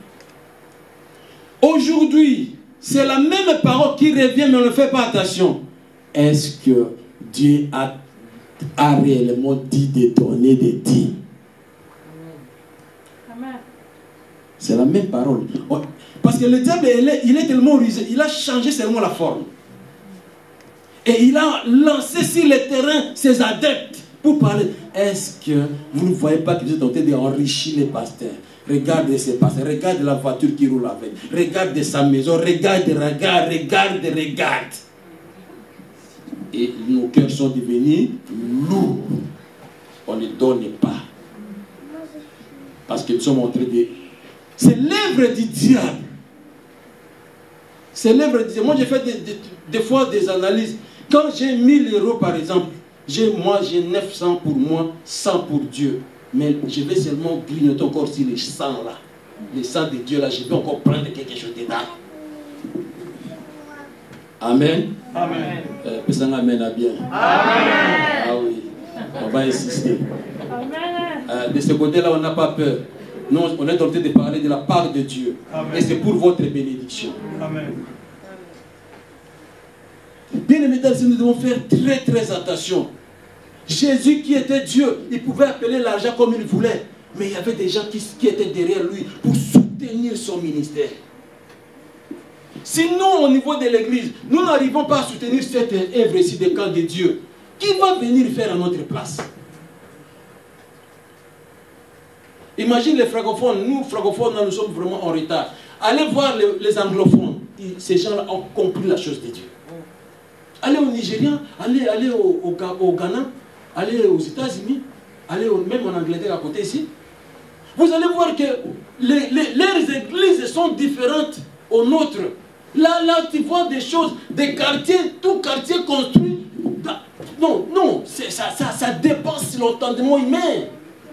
Aujourd'hui, c'est la même parole qui revient, mais on ne fait pas attention. Est-ce que Dieu a réellement dit de donner des dîmes? Amen. C'est la même parole. Parce que le diable, il est tellement rusé, il a changé seulement la forme. Et il a lancé sur le terrain ses adeptes pour parler. Est-ce que vous ne voyez pas que vous êtes en train d'enrichir les pasteurs? Regardez ces pasteurs, regarde la voiture qui roule avec, regarde sa maison, regarde. Et nos cœurs sont devenus lourds. On ne donne pas. Parce que nous sommes en train de... C'est l'œuvre du diable. C'est l'œuvre du diable. Moi, j'ai fait des fois des analyses. Quand j'ai 1000 € par exemple, moi j'ai 900 pour moi, 100 pour Dieu. Mais je vais seulement grignoter encore sur les 100 là. Les 100 de Dieu là, je vais encore prendre quelque chose dedans. Amen. Amen. Amen à bien. Amen. Ah oui. On va insister. Amen. De ce côté-là, on n'a pas peur. Nous, on est en train de parler de la part de Dieu. Amen. Et c'est pour votre bénédiction. Amen. Bien aimés, nous devons faire très très attention. Jésus qui était Dieu, il pouvait appeler l'argent comme il voulait. Mais il y avait des gens qui étaient derrière lui pour soutenir son ministère. Si nous, au niveau de l'église, nous n'arrivons pas à soutenir cette œuvre ici des camps de Dieu, qui va venir faire à notre place? Imagine les francophones. Nous, francophones, nous sommes vraiment en retard. Allez voir les anglophones. Ces gens-là ont compris la chose de Dieu. Allez au Nigeria, allez au Ghana, allez aux États-Unis, allez même en Angleterre à côté ici. Vous allez voir que leurs églises sont différentes aux nôtres. Là, tu vois des choses, des quartiers, tout quartier construit. Non, ça dépasse l'entendement humain.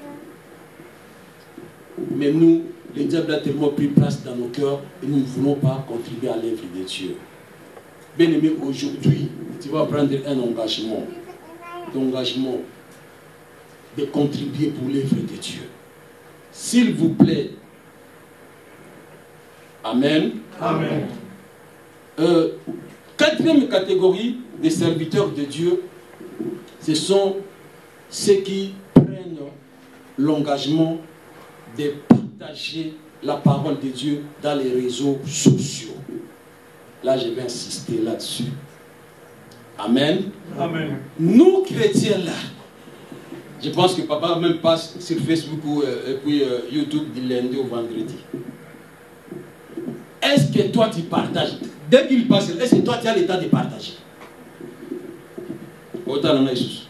Mais nous, le diable a tellement pris place dans nos cœurs et nous ne voulons pas contribuer à l'œuvre de Dieu. Bien aimé, aujourd'hui, tu vas prendre un engagement, de contribuer pour l'œuvre de Dieu. S'il vous plaît. Amen. Amen. Quatrième catégorie des serviteurs de Dieu, ce sont ceux qui prennent l'engagement de partager la parole de Dieu dans les réseaux sociaux. Là, je vais insister là-dessus. Amen. Amen. Nous, chrétiens, là, je pense que papa même passe sur Facebook et puis YouTube du lundi au vendredi. Est-ce que toi, tu partages? Dès qu'il passe, est-ce que toi, tu as l'état de partager? Autant en Jésus.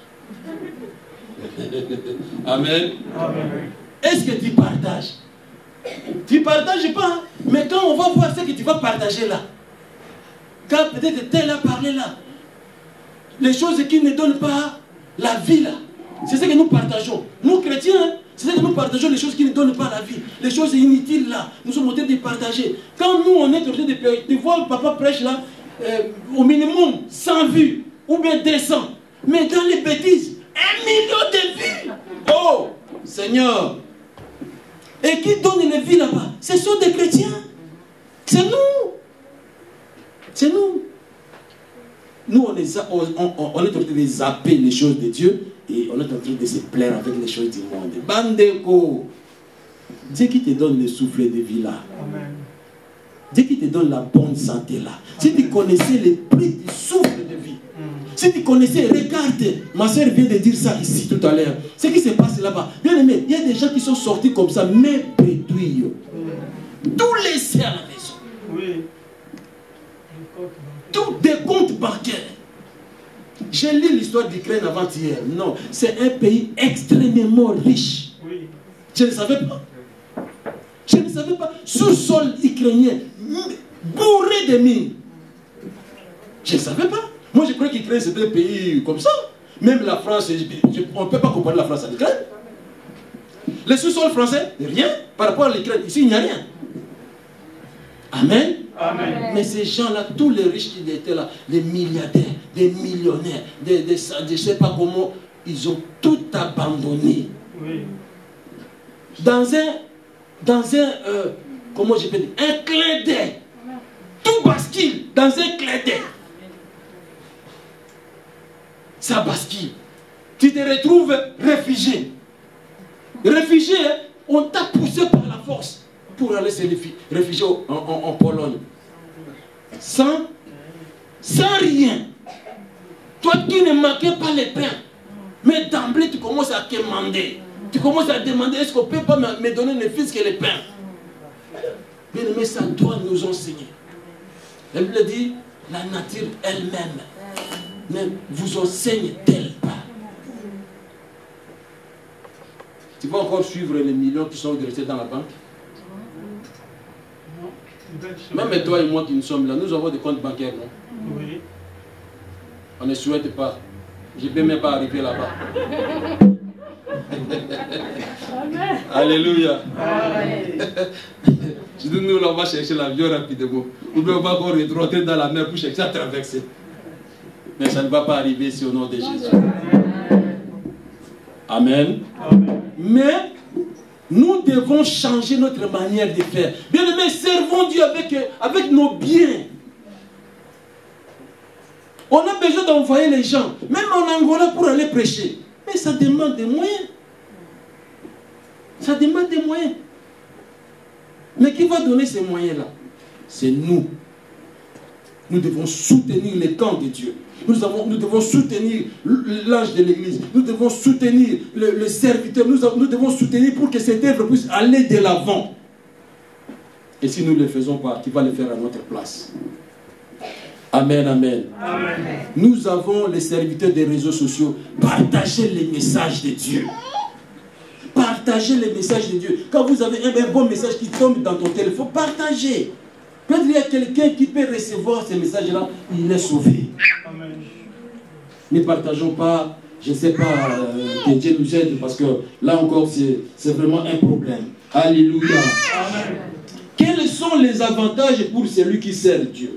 Amen. Amen. Est-ce que tu partages? Tu ne partages pas, hein? Mais quand on va voir ce que tu vas partager là, quand peut-être tel a parlé là, les choses qui ne donnent pas la vie là, c'est ce que nous partageons. Nous chrétiens, hein, c'est ce que nous partageons, les choses qui ne donnent pas la vie, les choses inutiles là, nous sommes en train de partager. Quand nous on est en train de payer, tu vois le papa prêche là, au minimum 100 vues, ou bien 200, mais dans les bêtises, 1 million de vues. Oh Seigneur. Et qui donne les vies là-bas? Ce sont des chrétiens. C'est nous. C'est nous. Nous, on est en train de zapper les choses de Dieu et on est en train de se plaire avec les choses du monde. Bandeko. Dieu qui te donne le souffle de vie là. Amen. Dieu qui te donne la bonne santé là. Si tu connaissais le prix du souffle de vie. Si tu connaissais, regarde, ma soeur vient de dire ça ici tout à l'heure. Ce qui se passe là-bas. Bien aimé, il y a des gens qui sont sortis comme ça, mais pétouillent. Tout laissé à la maison. Oui. Tous des comptes bancaires. J'ai lu l'histoire d'Ukraine avant-hier. Non, c'est un pays extrêmement riche. Oui. Je ne savais pas. Je ne savais pas. Sous-sol ukrainien, bourré de mines. Je ne savais pas. Moi, je croyais qu'Ukraine, c'était un pays comme ça. Même la France, on ne peut pas comparer la France à l'Ukraine. Le sous-sol français, rien. Par rapport à l'Ukraine, ici, il n'y a rien. Amen. Amen. Mais ces gens-là, tous les riches qui étaient là, les milliardaires, des millionnaires, je ne sais pas comment, ils ont tout abandonné. Oui. Dans un comment je peux dire, un clin d'œil. Tout bascule dans un clin d'œil. Ça bascule. Tu te retrouves réfugié. Réfugié, on t'a poussé par la force pour aller se réfugier en Pologne. Sans rien. Toi qui ne manquais pas les pains. Mais d'emblée, tu commences à demander. Tu commences à demander, est-ce qu'on ne peut pas me donner ne fût-ce que les pains? Bien aimé, ça doit nous enseigner. La Bible dit, la nature elle-même ne vous enseigne-t-elle pas? Tu vas encore suivre les millions qui sont restés dans la banque? Même toi et moi qui nous sommes là, nous avons des comptes bancaires, non? Oui. On ne souhaite pas. Je ne peux même pas arriver là-bas. Alléluia. Je dis, nous, on va chercher l'avion rapidement. Ou bien on va encore rentrer dans la mer pour chercher à traverser. Mais ça ne va pas arriver ici au nom de Jésus. Amen. Amen. Mais nous devons changer notre manière de faire. Bien aimés, servons Dieu avec nos biens. On a besoin d'envoyer les gens, même en Angola pour aller prêcher. Mais ça demande des moyens. Ça demande des moyens. Mais qui va donner ces moyens-là? C'est nous. Nous devons soutenir les camps de Dieu. Nous devons soutenir l'âge de l'Église. Nous devons soutenir le serviteur. Nous devons soutenir pour que cette œuvre puisse aller de l'avant. Et si nous ne le faisons pas, qui va le faire à notre place? Amen, amen. Amen. Nous avons les serviteurs des réseaux sociaux. Partagez les messages de Dieu. Partagez les messages de Dieu. Quand vous avez un bon message qui tombe dans ton téléphone, partagez. Peut-être qu'il y a quelqu'un qui peut recevoir ces messages-là, il est sauvé. Amen. Ne partageons pas, je ne sais pas, que Dieu nous aide, parce que là encore, c'est vraiment un problème. Alléluia. Amen. Quels sont les avantages pour celui qui sert Dieu?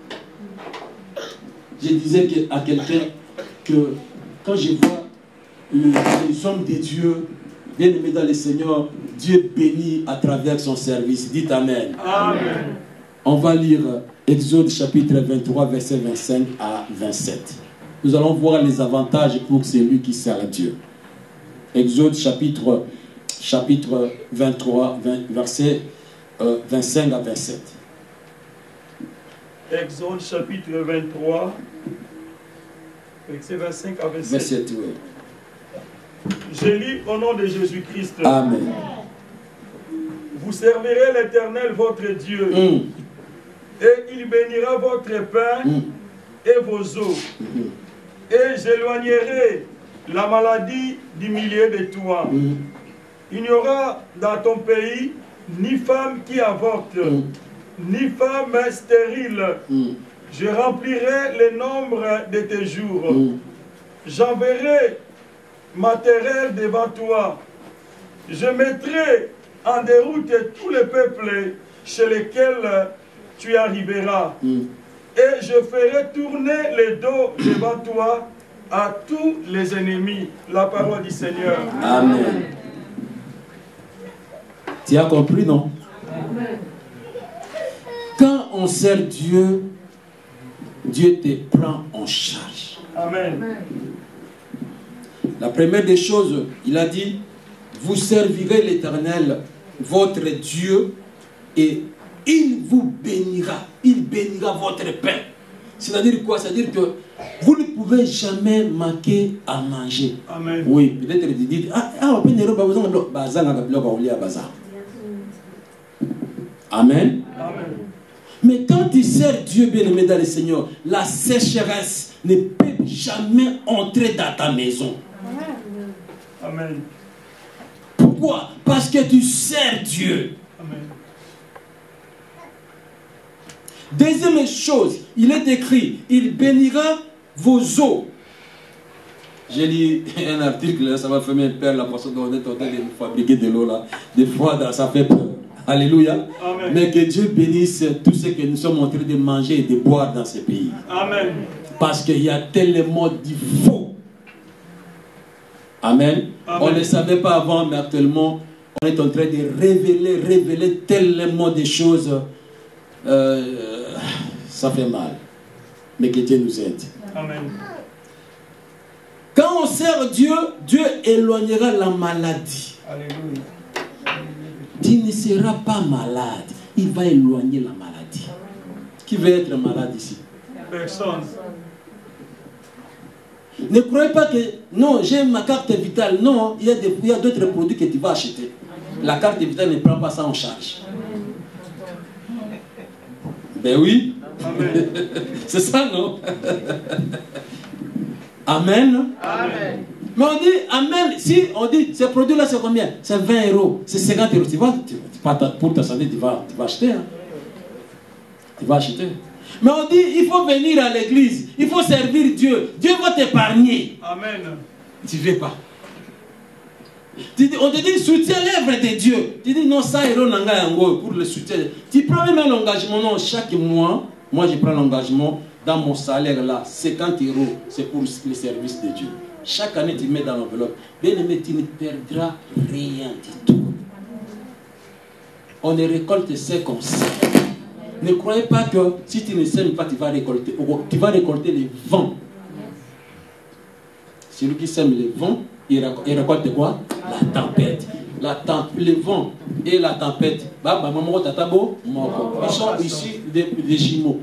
Je disais à quelqu'un que quand je vois les hommes de Dieu, bien aimés dans le Seigneur, Dieu bénit à travers son service. Dites Amen. Amen. On va lire Exode chapitre 23, versets 25 à 27. Nous allons voir les avantages pour celui qui sert Dieu. Exode chapitre 23, versets 25 à 27. Exode chapitre 23, versets 25 à 27. 27, oui. Je lis au nom de Jésus-Christ. Amen. Vous servirez l'Éternel votre Dieu, et il bénira votre pain et vos eaux. Et j'éloignerai la maladie du milieu de toi. Il n'y aura dans ton pays ni femme qui avorte, ni femme stérile. Je remplirai le nombre de tes jours. J'enverrai ma terreur devant toi. Je mettrai en déroute tous les peuples chez lesquels tu arriveras. Et je ferai tourner le dos devant toi à tous les ennemis. La parole du Seigneur. Amen. Tu as compris, non? Amen. Quand on sert Dieu, Dieu te prend en charge. Amen. La première des choses, il a dit, vous servirez l'Éternel, votre Dieu, et il vous bénira. Il bénira votre pain. C'est-à-dire quoi? C'est-à-dire que vous ne pouvez jamais manquer à manger. Amen. Oui, peut-être vous dites, on peut dire, Amen. Amen. Mais quand tu sers Dieu bien-aimé dans le Seigneur, la sécheresse ne peut jamais entrer dans ta maison. Amen. Pourquoi? Parce que tu sers Dieu. Amen. Deuxième chose, il est écrit, il bénira vos eaux. J'ai lu un article, ça m'a fait un père, la façon dont on est en train de fabriquer de l'eau là. Des fois, ça fait peur. Alléluia. Amen. Mais que Dieu bénisse tout ce que nous sommes en train de manger et de boire dans ce pays. Amen. Parce qu'il y a tellement de faux. Amen. Amen. On ne le savait pas avant, mais actuellement, on est en train de révéler tellement de choses. Ça fait mal. Mais que Dieu nous aide. Amen. Quand on sert Dieu, Dieu éloignera la maladie. Alléluia. Tu ne sera pas malade. Il va éloigner la maladie. Qui veut être malade ici? Personne. Ne croyez pas que, non, j'ai ma carte vitale. Non, il y a d'autres produits que tu vas acheter. La carte vitale ne prend pas ça en charge. Ben oui. C'est ça, non? Amen. Amen. Mais on dit, amen, si on dit, ce produit-là, c'est combien? C'est 20 €, c'est 50 €. Tu vas, pour ta santé, tu vas acheter. Hein? Tu vas acheter. Mais on dit, il faut venir à l'église, il faut servir Dieu. Dieu va t'épargner. Amen. Tu ne veux pas. On te dit, soutiens l'œuvre de Dieu. Tu dis, non, ça, pour le soutien. Tu prends même l'engagement, non, chaque mois, moi je prends l'engagement, dans mon salaire là, 50 €, c'est pour le service de Dieu. Chaque année, tu mets dans l'enveloppe. Bien aimé, tu ne perdras rien du tout. On ne récolte c'est comme ça. Ne croyez pas que si tu ne sèmes pas, tu vas récolter. Tu vas récolter les vents. Celui qui sème les vents, il récolte quoi? La tempête. Le vent et la tempête. Ils sont ici des jumeaux.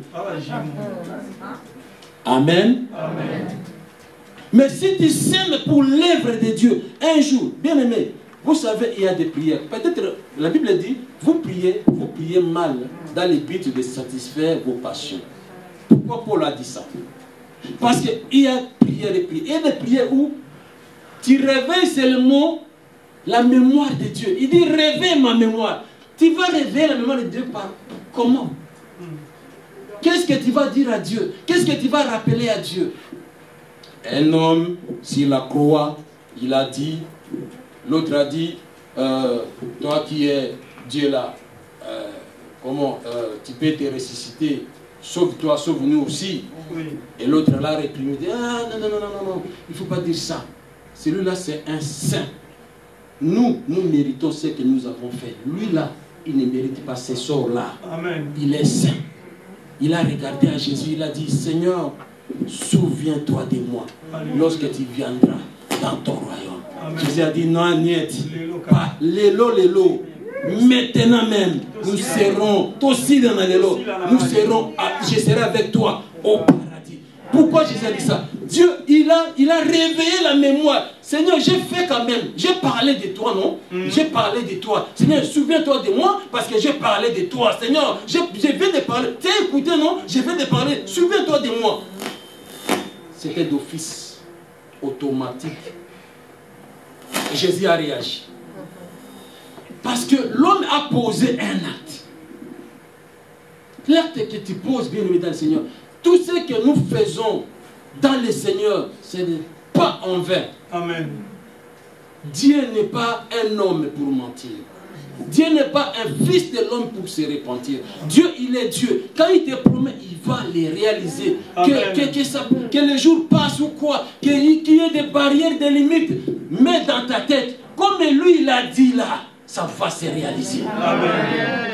Amen. Amen. Mais si tu sèmes pour l'œuvre de Dieu, un jour, bien aimé, vous savez, il y a des prières. Peut-être, la Bible dit, vous priez mal dans le but de satisfaire vos passions. Pourquoi Paul a dit ça? Parce qu'il y a prières et prières. Il y a des prières où tu réveilles seulement la mémoire de Dieu. Il dit, réveille ma mémoire. Tu vas réveiller la mémoire de Dieu par comment? Qu'est-ce que tu vas dire à Dieu? Qu'est-ce que tu vas rappeler à Dieu? Un homme, sur la croix, il a dit, l'autre a dit, toi qui es Dieu là, comment tu peux te ressusciter? Sauve-toi, sauve-nous aussi. Oui. Et l'autre l'a réprimé, dit, ah non, il ne faut pas dire ça. Celui-là, c'est un saint. Nous méritons ce que nous avons fait. Lui là, il ne mérite pas ce sort-là. Il est saint. Il a regardé à Jésus, il a dit, Seigneur, souviens-toi de moi lorsque tu viendras dans ton royaume. Amen. Jésus a dit, non, niet, pas lélo. Maintenant même, nous serons, aussi dans l'élo, nous serons, je serai avec toi au paradis. Pourquoi Jésus a dit ça? Dieu, il a réveillé la mémoire. Seigneur, j'ai fait quand même. J'ai parlé de toi, non? J'ai parlé de toi. Seigneur, souviens-toi de moi parce que j'ai parlé de toi. Seigneur, je viens de parler. T'as écouté, non? Je viens de parler. Souviens-toi de moi. C'était d'office automatique. Jésus a réagi. Parce que l'homme a posé un acte. L'acte que tu poses, bien aimé dans le Seigneur, tout ce que nous faisons dans le Seigneur, ce n'est pas en vain. Amen. Dieu n'est pas un homme pour mentir. Dieu n'est pas un fils de l'homme pour se repentir. Dieu, il est Dieu. Quand il te promet, il va les réaliser. Que les jours passent ou quoi, qu'il y ait des barrières, des limites. Mets dans ta tête, comme lui il a dit là, ça va se réaliser. Amen.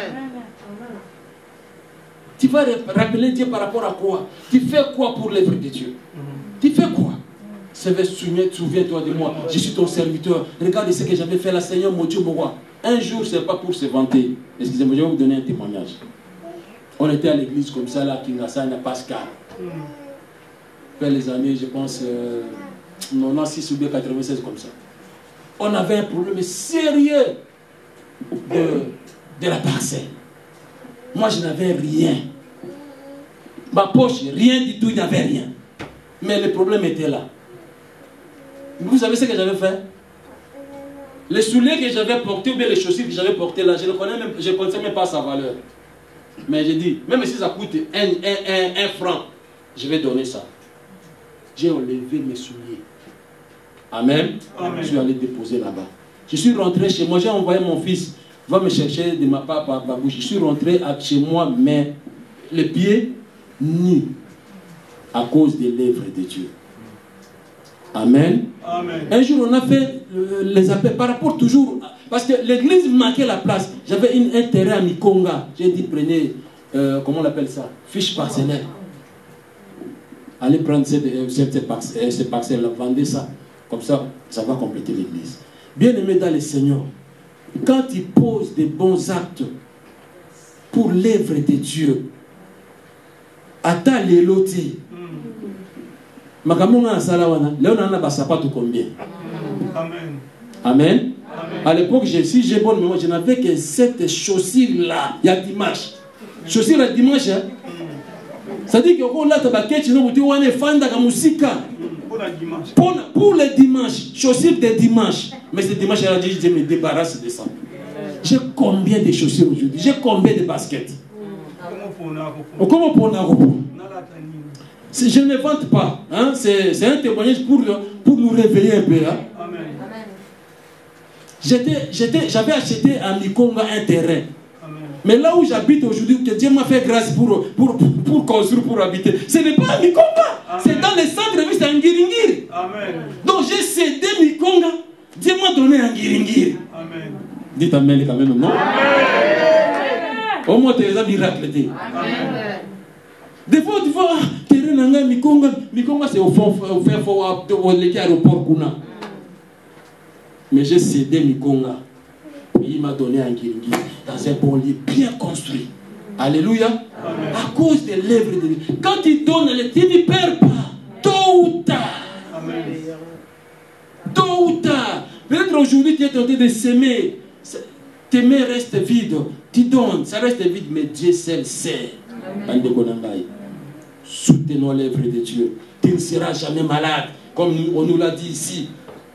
Tu vas rappeler Dieu par rapport à quoi? Tu fais quoi pour l'œuvre de Dieu? Tu fais quoi? Souviens-toi de moi, je suis ton serviteur. Regarde ce que j'avais fait là, Seigneur mon Dieu, mon roi. Un jour, ce n'est pas pour se vanter. Excusez-moi, je vais vous donner un témoignage. On était à l'église comme ça, là, Kingasana, Pascal. Vers les années, je pense, 96 ou bien 96, comme ça. On avait un problème sérieux de la parcelle. Moi, je n'avais rien. Ma poche, rien du tout, il n'y avait rien. Mais le problème était là. Vous savez ce que j'avais fait? Les souliers que j'avais portés, ou bien les chaussures que j'avais portées là, je ne connaissais même pas sa valeur. Mais j'ai dit, même si ça coûte un franc, je vais donner ça. J'ai enlevé mes souliers. Amen. Amen. Je suis allé déposer là-bas. Je suis rentré chez moi, j'ai envoyé mon fils, va me chercher de ma part par ma bouche. Je suis rentré chez moi, mais les pieds nus, à cause des lèvres de Dieu. Amen. Amen. Un jour, on a fait les appels par rapport toujours, parce que l'église manquait la place. J'avais un terrain à Mikonga. J'ai dit, prenez, comment on appelle ça? Fiche parcellaire. Allez prendre ces parcelles-là, vendez ça. Comme ça, ça va compléter l'église. Bien aimé dans le Seigneur, quand il pose des bons actes pour l'œuvre de Dieu, ata leloti makamonga salawana leo nana basapato combien? Amen. Amen. À l'époque, si j'ai bonne mémoire, je n'avais que cette chaussure-là. Il y a dimanche. Chaussure le dimanche. Hein? Ça dit que quand là, tu vas quitter, tu vas aller faire de la musique. Pour le dimanche. Chaussure de dimanche. Mais ce dimanche, elle a dit, je me débarrasse de ça. J'ai combien de chaussures aujourd'hui? J'ai combien de baskets? Comment pour je ne vante pas. Hein? C'est un témoignage pour nous réveiller un peu. Hein? Amen. J'avais acheté à Mikonga un terrain. Amen. Mais là où j'habite aujourd'hui, que Dieu m'a fait grâce pour construire, pour habiter, ce n'est pas à Mikonga. C'est dans le centre-ville, c'est à Ngiringiri. Donc j'ai cédé Mikonga. Dieu m'a donné un Ngiringiri. Amen. Dites Amen quand même, non? Amen. Au moins, tu es un miracle. Amen. Des fois, tu vois, terrain nanga Mikonga c'est au fond, au l'aéroport Kuna. Mais j'ai cédé Mikonga. Il m'a donné un Ngiringiri dans un bon lit bien construit. Alléluia. Amen. À cause de l'œuvre de Dieu. Quand il donne, il ne perd pas. Tôt ou tard. Amen. Tôt ou tard. Peut-être aujourd'hui tu es tenté de s'aimer. Tes mains restent vides. Tu donnes, ça reste vide, mais Dieu seul sait. Soutenons l'œuvre de Dieu. Tu ne seras jamais malade, comme on nous l'a dit ici.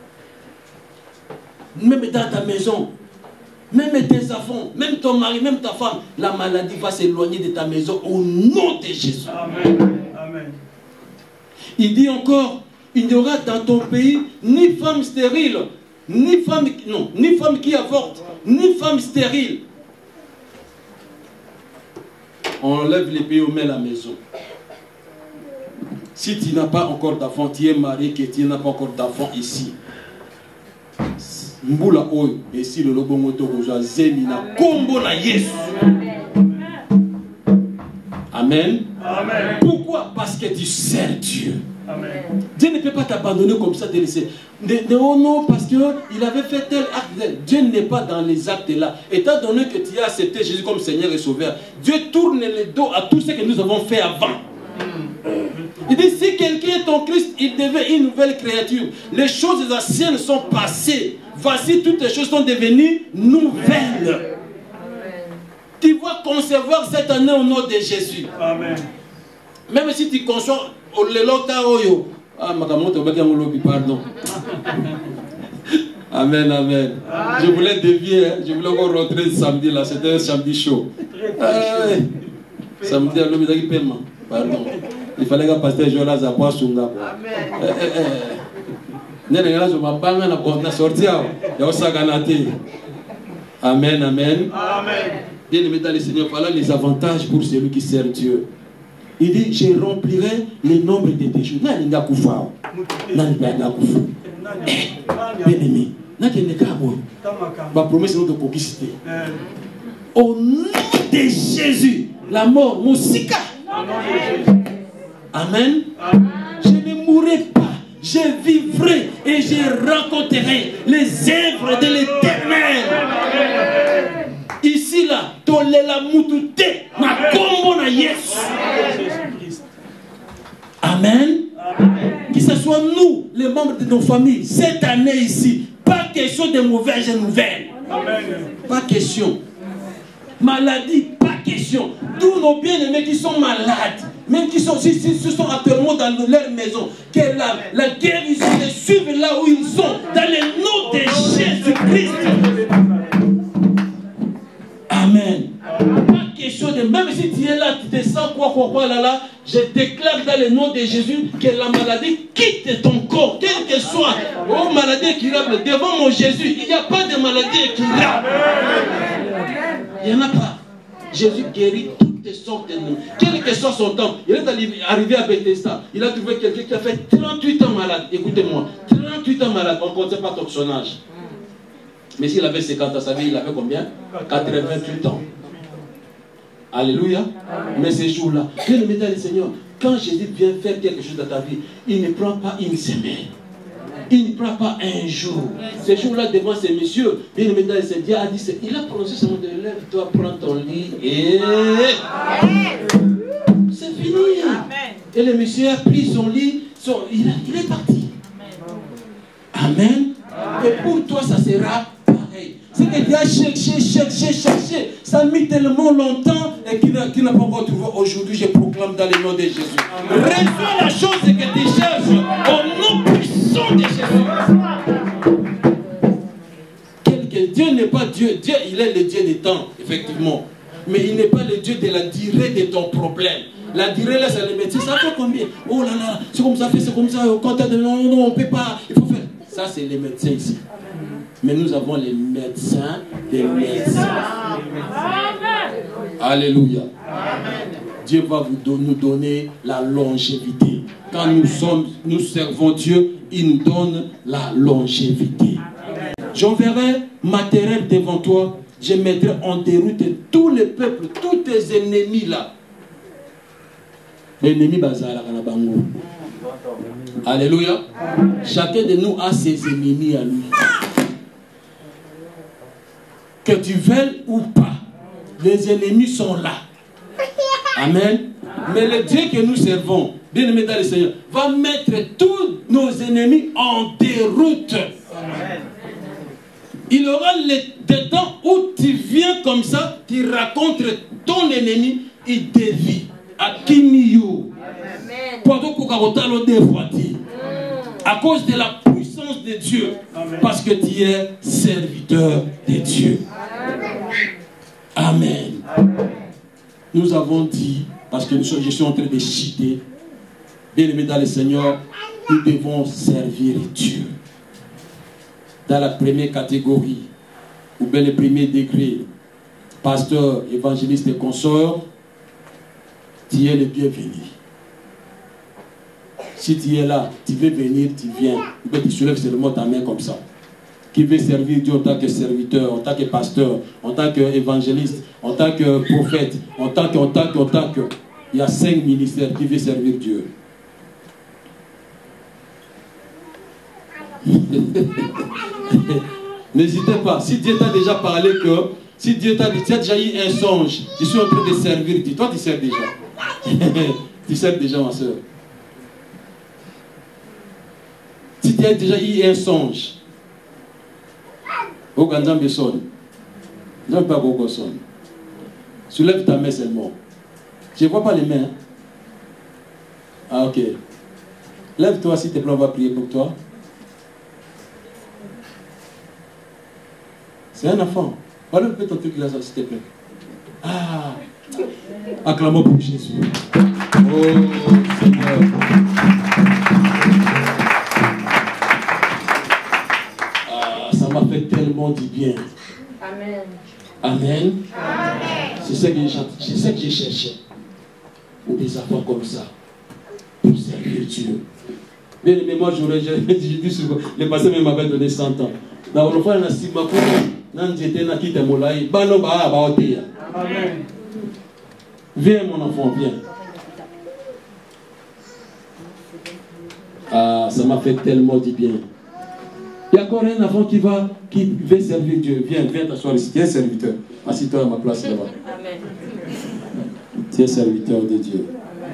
Même dans ta maison, même tes enfants, même ton mari, même ta femme, la maladie va s'éloigner de ta maison au nom de Jésus. Amen. Amen. Il dit encore, il n'y aura dans ton pays ni femme stérile, ni femme qui avorte, ni femme stérile. On enlève les pays, on met la maison. Si tu n'as pas encore d'enfant, tu es marié, que tu n'as pas encore d'enfant ici. Mbula oyo esi le lobo moto roja zemi na kombo na Yesu. Amen. Amen. Pourquoi? Parce que tu sers Dieu. Amen. Dieu ne peut pas t'abandonner comme ça, te laisser. Non, parce qu'il avait fait tel acte. Dieu n'est pas dans les actes là. Étant donné que tu as accepté Jésus comme Seigneur et Sauveur, Dieu tourne le dos à tout ce que nous avons fait avant. Il dit, si quelqu'un est en Christ, il devient une nouvelle créature. Les choses anciennes sont passées. Voici, toutes les choses sont devenues nouvelles. Amen. Tu vas concevoir cette année au nom de Jésus. Amen. Même si tu conçois le lota oyo. Ah, pardon. Amen, amen. Je voulais dévier, je voulais encore rentrer samedi là. C'était un samedi chaud. Samedi à l'hôpital paiement. Pardon. Il fallait que le pasteur Jonas apporte son gars. Amen, amen. Bien aimé dans le Seigneur, voilà les avantages pour celui qui sert Dieu. Il dit, je remplirai le nombre de tes jours. Bien aimé, ma promesse est de publicité. Au nom de Jésus, la mort, Moussika. Amen. Je ne mourrai pas. Je vivrai et je rencontrerai les œuvres de l'Éternel. Ici là, tolela mutute na kombo na Yesu. Amen. Que ce soit nous, les membres de nos familles, cette année ici, pas question de mauvaises nouvelles. Amen. Pas question. Maladie, pas question. Tous nos bien-aimés qui sont malades, même qui sont actuellement dans leur maison, que la guérison les suive là où ils sont, dans le nom de Jésus-Christ. Amen. Pas question de, même si tu es là, tu te sens quoi là, je déclare dans le nom de Jésus que la maladie quitte ton corps, quelle que soit. Oh, maladie incurable, devant mon Jésus, il n'y a pas de maladie incurable. Il n'y en a pas. Jésus guérit toutes sortes de noms. Quel que soit son temps, il est arrivé à Bethesda. Il a trouvé quelqu'un qui a fait 38 ans malade. Écoutez-moi, 38 ans malade, on ne comptait pas son âge. Mais s'il avait 50 ans, ça veut dire il avait combien? 88 ans. Alléluia. Amen. Mais ces jours-là, bien aimé dans le Seigneur, quand Jésus vient faire quelque chose dans ta vie, il ne prend pas une semaine. Il ne prend pas un jour. Ce jour-là, devant ces messieurs, bien aimé, Dieu a dit, il a prononcé ce mot de lève-toi, prends ton lit et... C'est fini. Et le monsieur a pris son lit, il est parti. Amen. Et pour toi, ça sera pareil. C'est que Dieu a cherché. Ça a mis tellement longtemps et qu'il n'a pas encore trouvé. Aujourd'hui, je proclame dans le nom de Jésus. Reçois la chose que tu cherches au nom puissant de Jésus. Dieu n'est pas Dieu. Dieu, il est le Dieu des temps, effectivement. Mais il n'est pas le Dieu de la durée de ton problème. La durée, là, c'est le médecin. Ça fait combien? Oh là là, c'est comme ça, c'est comme ça. Quand non, on ne peut pas. Il faut faire. Ça, c'est les médecins ici. Mais nous avons les médecins des médecins. Alléluia. Dieu va nous donner la longévité. Quand nous servons Dieu, il nous donne la longévité. J'enverrai ma terreur devant toi. Je mettrai en déroute tous les peuples, tous tes ennemis là. L'ennemi bazar à la bango. Alléluia. Chacun de nous a ses ennemis à lui. Que tu veuilles ou pas, les ennemis sont là. Amen. Mais le Dieu que nous servons, bien aimé dans le Seigneur, va mettre tous nos ennemis en déroute. Amen. Il y aura des temps où tu viens comme ça, tu racontes ton ennemi, il dévie. À Kimiyu. À cause de la puissance de Dieu. Amen. Parce que tu es serviteur de Dieu. Amen. Amen. Nous avons dit, parce que je suis en train de citer, bien aimé dans le Seigneur, nous devons servir Dieu. Dans la première catégorie, ou bien le premier degré, pasteur, évangéliste et consort, tu es le bienvenu. Si tu es là, tu veux venir, tu viens. Tu soulèves seulement ta main comme ça. Qui veut servir Dieu en tant que serviteur, en tant que pasteur, en tant qu'évangéliste, en tant que prophète, en tant que... Il y a 5 ministères qui veulent servir Dieu. N'hésitez pas. Si Dieu t'a déjà parlé que... Si Dieu t'a dit, tu as déjà eu un songe, je suis en train de servir Dieu. Toi, tu sers déjà. Tu sers déjà, ma soeur. Si tu as déjà eu un songe, au Gandam Besson, non pas au Gosson, soulève ta main seulement. Je ne vois pas les mains. Hein? Ah, ok. Lève-toi, s'il te plaît, on va prier pour toi. C'est un enfant. Voilà un peu ton truc là, s'il te plaît. Ah! Acclamons pour Jésus. Oh Seigneur. Ah, ça m'a fait tellement du bien. Amen. Amen. Amen. C'est ce que j'ai cherché. Pour des enfants comme ça. Pour servir Dieu. Bien aimé, moi j'aurais dit souvent, le passé m'avait donné 100 ans. Dans le fond, on a si ma Amen. Viens mon enfant, viens. Ah, ça m'a fait tellement du bien. Il y a encore un enfant qui veut servir Dieu. Viens t'asseoir ici. Tu es serviteur. Assieds-toi à ma place là-bas. Amen. Tu es serviteur de Dieu. Amen.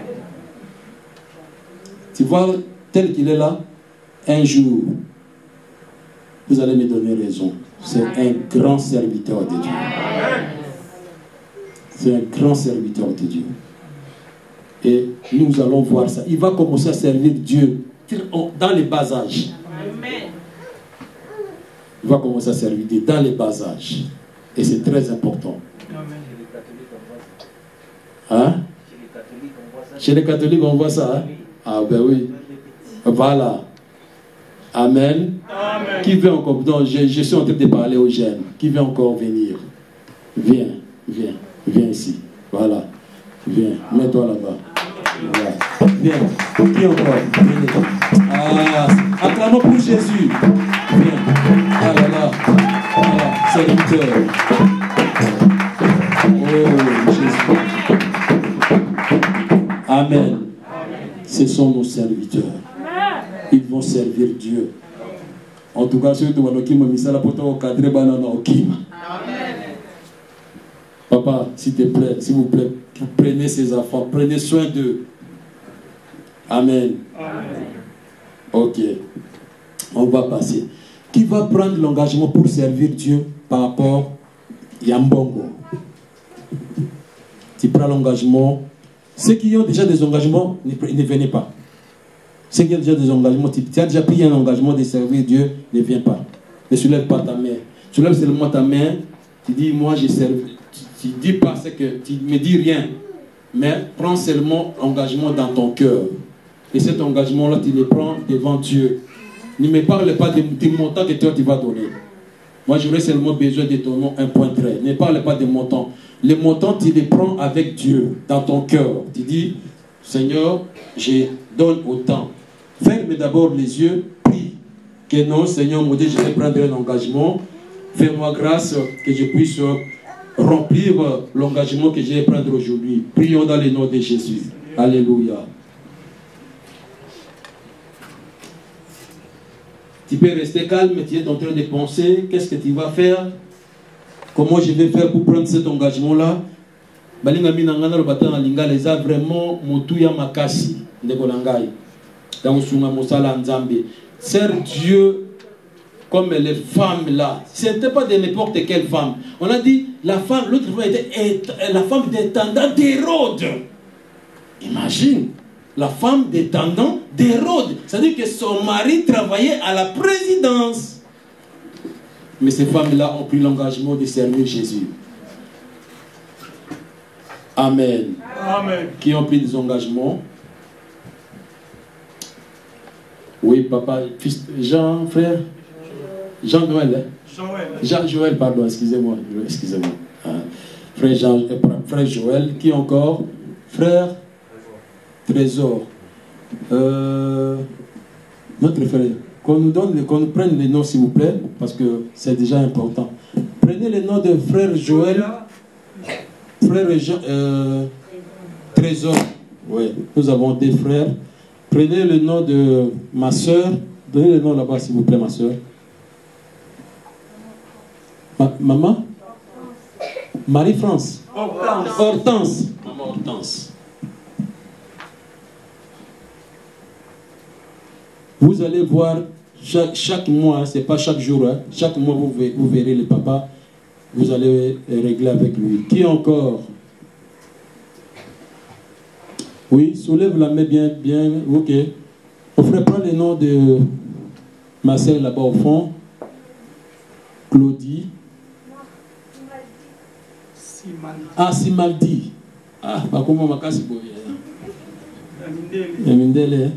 Tu vois, tel qu'il est là, un jour, vous allez me donner raison. C'est un grand serviteur de Dieu. C'est un grand serviteur de Dieu. Et nous allons voir ça. Il va commencer à servir Dieu dans les bas âges. Il va commencer à servir Dieu dans les bas âges. Et c'est très important. Hein? Chez les catholiques, on voit ça. Hein? Ah ben oui. Voilà. Amen. Amen. Qui veut encore... Donc, je suis en train de parler aux jeunes. Qui veut encore venir? Viens, viens, viens ici. Voilà. Viens, mets-toi là-bas. Voilà. Viens. Qui encore? Venez. Ah, acclamons pour Jésus. Viens. Ah là là. Voilà. Serviteur. Oh, Jésus. Amen. Ce sont nos serviteurs. Ils vont vont servir Dieu. En tout cas, ceux qui vont cadrer banana okima. Papa, s'il vous plaît, prenez ces enfants, prenez soin d'eux. Amen. Ok. On va passer. Qui va prendre l'engagement pour servir Dieu par rapport à Yambongo? Tu prends l'engagement. Ceux qui ont déjà des engagements, ne venez pas. Ceux qui ont déjà des engagements, tu as déjà pris un engagement de servir Dieu, ne viens pas. Ne soulève pas ta main. Soulève seulement ta main. Tu dis, moi je sers. Tu dis pas ce que tu ne me dis rien. Mais prends seulement l'engagement dans ton cœur. Et cet engagement-là, tu le prends devant Dieu. Ne me parle pas des montants que toi tu vas donner. Moi, j'aurais seulement besoin de ton nom, un point trait. Ne parle pas des montants. Les montants, tu les prends avec Dieu, dans ton cœur. Tu dis, Seigneur, je donne autant. Ferme d'abord les yeux, prie. Que non, Seigneur, mon Dieu, je vais prendre un engagement. Fais-moi grâce que je puisse remplir l'engagement que je vais prendre aujourd'hui. Prions dans le nom de Jésus. Alléluia. Tu peux rester calme, tu es en train de penser, qu'est-ce que tu vas faire? Comment je vais faire pour prendre cet engagement-là? Balinga minangana le batan alinga les a vraiment motuya makasi ndekolangai. Dans sunga mosala nzambe. Sers Dieu comme les femmes là. Ce n'était pas de n'importe quelle femme. On a dit la femme, l'autre fois était la femme d'intendant d'Hérode. Imagine. La femme d'intendant d'Hérode. C'est-à-dire que son mari travaillait à la présidence. Mais ces femmes-là ont pris l'engagement de servir Jésus. Amen. Amen. Qui ont pris des engagements? Oui, papa, fils, Jean, frère. Jean-Noël. Jean-Joël, pardon, excusez-moi. Excusez-moi. Frère Joël. Qui encore? Frère Trésor. Notre frère, qu'on nous prenne les noms s'il vous plaît, parce que c'est déjà important. Prenez le nom de frère Joël, frère Trésor. Oui, nous avons des frères. Prenez le nom de ma soeur. Donnez le nom là-bas s'il vous plaît, ma soeur. Maman? Marie-France. Hortense. Maman Hortense. Vous allez voir chaque mois, c'est pas chaque jour, hein, chaque mois vous verrez le papa, vous allez régler avec lui. Qui encore? Oui, soulève la main bien, ok. On ferait pas le nom de ma soeur là-bas au fond. Claudie. Ah, Simaldi. Ah, pas comment ma casse pour Mindele.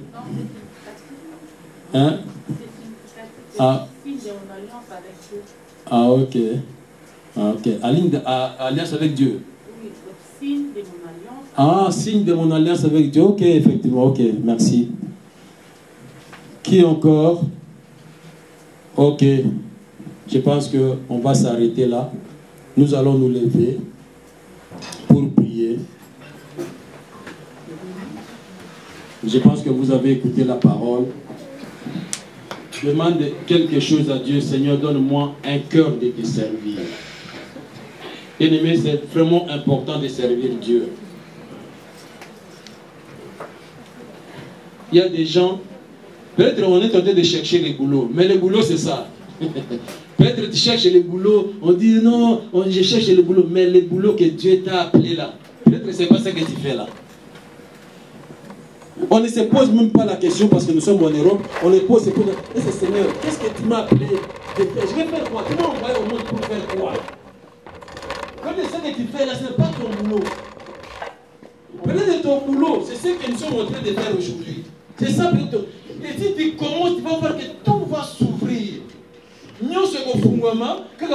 Hein? Ah. Ah, ok. Ah, ok. Alliance avec Dieu. Oui, signe de mon alliance. Ah, signe de mon alliance avec Dieu. Ok, effectivement. Ok, merci. Qui encore? Ok. Je pense qu'on va s'arrêter là. Nous allons nous lever pour prier. Je pense que vous avez écouté la parole. Demande quelque chose à Dieu. Seigneur, donne-moi un cœur de te servir. Bien-aimé, c'est vraiment important de servir Dieu. Il y a des gens, peut-être on est en train de chercher les boulots, mais le boulot c'est ça. Peut-être tu cherches le boulot, on dit non, je cherche le boulot, mais le boulot que Dieu t'a appelé là, peut-être que c'est pas ça que tu fais là. On ne se pose même pas la question parce que nous sommes en Europe. On ne pose pas la question. Seigneur, qu'est-ce que tu m'as appelé de faire? Je vais faire quoi? Tu m'as envoyé au monde pour faire quoi? Quand ce que tu fais là, ce n'est pas ton boulot. Peut-être ton boulot, c'est ce que nous sommes en train de faire aujourd'hui. C'est ça plutôt. Et si tu commences, tu vas voir que tout va s'ouvrir. Nous, c'est